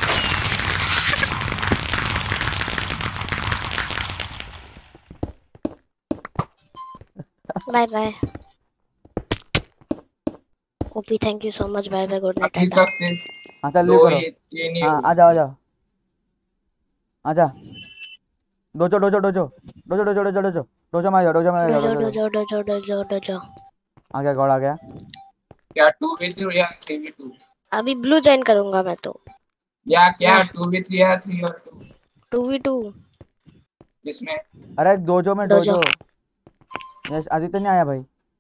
Bye bye OP, thank you so much. Bye bye, good night अभी टाटा। तक सिर्फ हाँ चल दो लीव करो। ये तीन ही हाँ हुए। आ जाओ आ जाओ आ जा। Dojo dojo dojo dojo dojo dojo dojo dojo में आ जाओ, डोजो में आ जाओ, dojo dojo dojo dojo dojo dojo. आ गया, गॉड आ गया। क्या टू वी थ्री या थ्री वी टू? अभी ब्लू ज्वाइन करूंगा मैं तो। या क्या मैं टू वी थ्री या थ्री और टू? टू वी टू इसमें अरे डोजो में डोजो। डोजो। यस आदित्य नहीं आया भाई।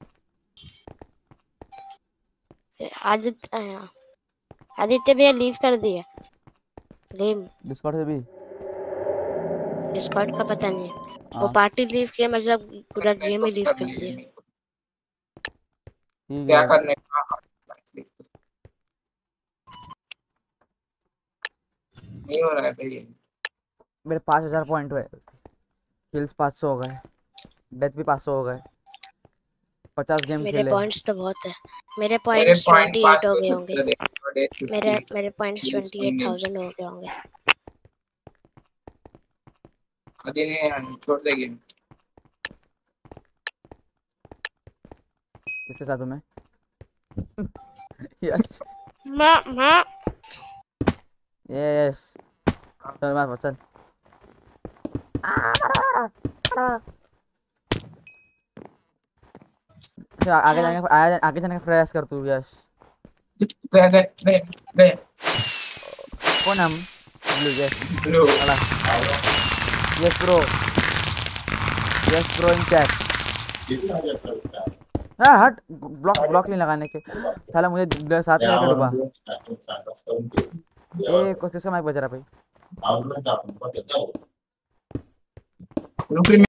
आदित्य आया। आदित्य भैया लीव कर दिए गेम। डिस्कॉर्ड से भी। डिस्कॉर्ड का पता नहीं, वो हाँ पार्टी लीव किया मतलब पूरा मैं गेम तो ही लीव कर कर लिए दिया। मेरे को ठीक क्या है। करने का। नहीं हो रहा है भाई। मेरे पाँच हजार पॉइंट हुए, किल्स पाँच सौ हो गए, डेथ भी पाँच सौ हो गए, पचास गेम मेरे खेले। पॉइंट्स तो बहुत है। मेरे मेरे पॉइंट्स पॉइंट ट्वेंटी पाँच एट हो सौ गए होंगे। सत्तर है और एक मेरे फिफ्टी मेरे पॉइंट्स ट्वेंटी एट थाउजेंड हो गए होंगे। अभी नहीं छोड़ दे गेम। किसके साथ हूँ मैं? यस माँ माँ यस। चल मार चल। चल, आगे जाने का आगे आगे जाने का प्रयास कर तू। यस गए गए गए गए। कौन हम? ब्लू। यस ब्लू अला yes bro, yes bro in chat. हाँ हट, ब्लॉक ब्लॉक नहीं लगाने के साला, मुझे ड- साथ में आके डूबा। ए को किसका माइक बज रहा भाई? रुक